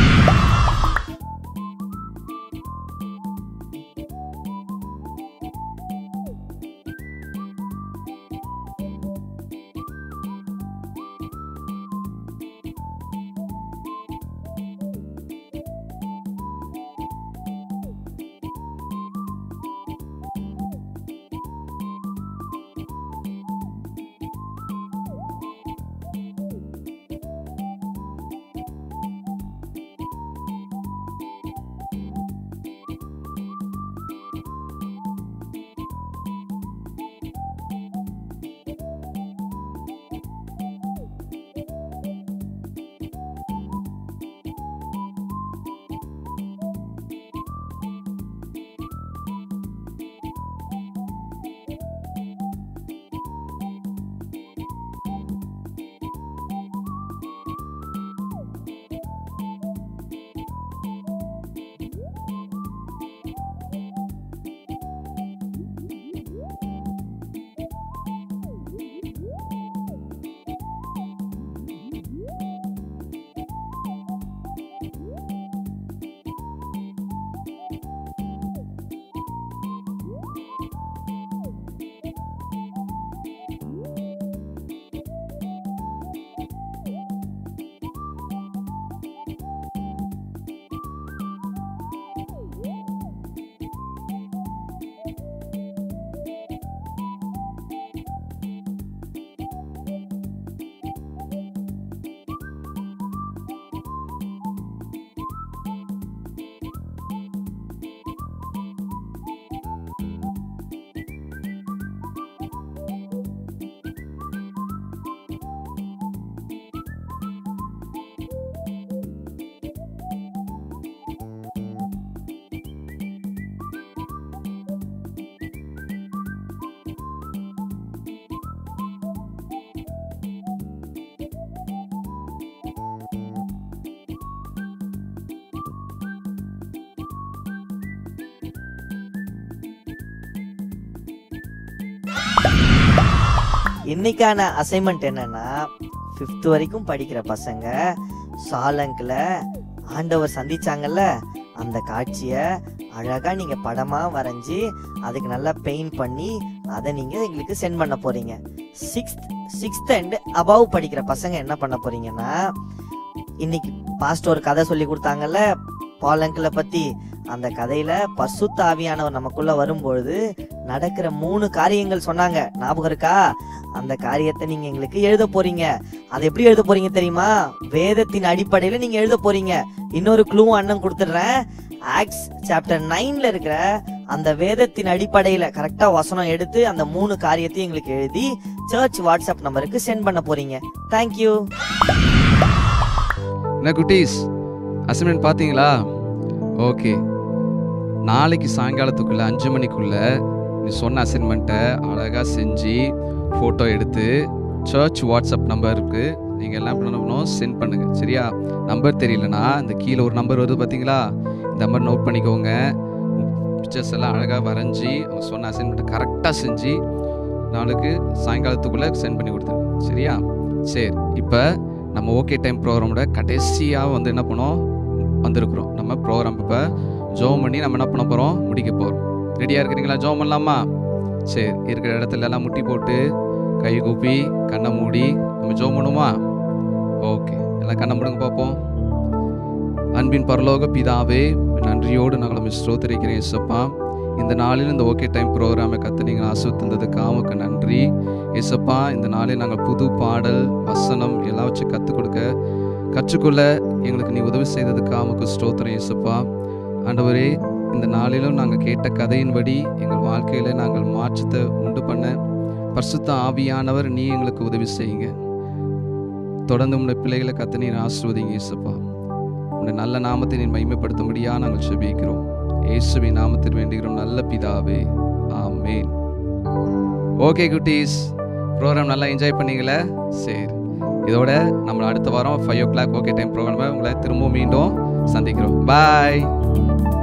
இன்னைக்கான அசைன்மெண்ட் என்னன்னா, ஃபிஃப்த் வரைக்கும் படிக்கிற பசங்க சாலங்கில் ஆண்டவர் சந்திச்சாங்கல்ல, அந்த காட்சியை அழகா நீங்க படமா வரைஞ்சி அதுக்கு நல்லா பெயிண்ட் பண்ணி அதை நீங்க எங்களுக்கு சென்ட் பண்ண போறீங்க. சிக்ஸ்த் சிக்ஸ்த் அண்ட் அபவ் படிக்கிற பசங்க என்ன பண்ண போறீங்கன்னா, இன்னைக்கு பாஸ்டர் ஒரு கதை சொல்லி கொடுத்தாங்கல்ல பாலங்கில பத்தி, அந்த கதையில பரிசுத்த ஆவியானவர் நமக்குள்ள வரும்பொழுது நடக்கிற மூணு காரியங்கள் சொன்னாங்க, ஞாபகம் இருக்கா? அந்த காரியத்தை நீங்க எங்களுக்கு எழுத போறீங்க. அதை எப்படி எழுத போறீங்க தெரியுமா? வேதத்தின் அடிப்படையில நீங்க எழுத போறீங்க. இன்னொரு க்ளூ அண்ணன் கொடுத்துடுறேன். ஆக்ட்ஸ் சாப்டர் நைன்ல இருக்கிற அந்த வேதத்தின் அடிப்படையில கரெக்டா வசனம் எடுத்து அந்த மூணு காரியத்தையும் எங்களுக்கு எழுதி சர்ச் வாட்ஸ்அப் நம்பருக்கு சென்ட் பண்ண போறீங்க. தேங்க்யூ. என்ன குட்டீஸ், அசைன்மெண்ட் பார்த்தீங்களா? ஓகே, நாளைக்கு சாயங்காலத்துக்குள்ள அஞ்சு மணிக்குள்ள நீ சொன்ன அசைன்மெண்ட்டை அழகாக செஞ்சு ஃபோட்டோ எடுத்து சர்ச் வாட்ஸ்அப் நம்பருக்கு நீங்கள் எல்லாம் பண்ணணும், சென்ட் பண்ணுங்கள். சரியா? நம்பர் தெரியலனா இந்த கீழே ஒரு நம்பர் வருது பார்த்தீங்களா, இந்த நம்பர் நோட் பண்ணிக்கோங்க. பிக்சர்ஸ் எல்லாம் அழகாக வரைஞ்சி அவங்க சொன்ன அசைன்மெண்ட்டை கரெக்டாக செஞ்சு நாளைக்கு சாயங்காலத்துக்குள்ளே சென்ட் பண்ணி கொடுத்துருங்க. சரியா? சரி, இப்போ நம்ம ஓகே டைம் ப்ரோக்ராமோட கடைசியாக வந்து என்ன பண்ணோம் வந்திருக்கிறோம். நம்ம ப்ரோக்ராம் இப்போ ஜோம் பண்ணி நம்ம என்ன பண்ண போகிறோம், முடிக்க போகிறோம். ரெடியாக இருக்கிறீங்களா? ஜோம் பண்ணலாமா? சரி, இருக்கிற இடத்துல எல்லாம் முட்டி போட்டு கை கூப்பி கண்ணை மூடி நம்ம ஜோம் பண்ணுமா? ஓகே, எல்லாம் கண்ணை மூடுங்க பார்ப்போம். அன்பின் பரலோக பிதாவே, நன்றியோடு நாங்கள் ஸ்தோத்திரிக்கிறேன் இயேசப்பா. இந்த நாளில் இந்த ஓகே டைம் ப்ரோக்ராமை கற்று நீங்கள் ஆசீர்வதித்ததுக்காக உமக்கு நன்றி இயேசப்பா. இந்த நாளில் நாங்கள் புது பாடல் வசனம் எல்லாம் வச்சு கற்றுக் கொடுக்க கற்றுக்கொள்ள எங்களுக்கு நீ உதவி செய்ததுக்காக உமக்கு ஸ்தோத்திரம் இயேசப்பா. ஆண்டவரே, இந்த நாளிலும் நாங்கள் கேட்ட கதையின்படி எங்கள் வாழ்க்கையில் நாங்கள் மாற்றத்தை உண்டு பண்ண பரிசுத்த ஆவியானவர் நீ எங்களுக்கு உதவி செய்யுங்க. தொடர்ந்து உங்களுடைய பிள்ளைகளை கற்று நீர் ஆசீர்வதிங்க இயேசப்பா. உங்களுடைய நல்ல நாமத்தை நீ மகிமைப்படுத்தும்படியாக நாங்கள் செபிக்கிறோம். இயேசுவின் நாமத்தில் வேண்டுகிறோம் நல்ல பிதாவே, ஆமென். ஓகே குட்டீஸ், ப்ரோக்ராம் நல்லா என்ஜாய் பண்ணீங்களே? சரி, இதோட நம்ம அடுத்த வாரம் five o'clock okay time ப்ரோக்ராமை உங்களை திரும்பவும் மீண்டும் சந்திக்கிறோம். பாய்.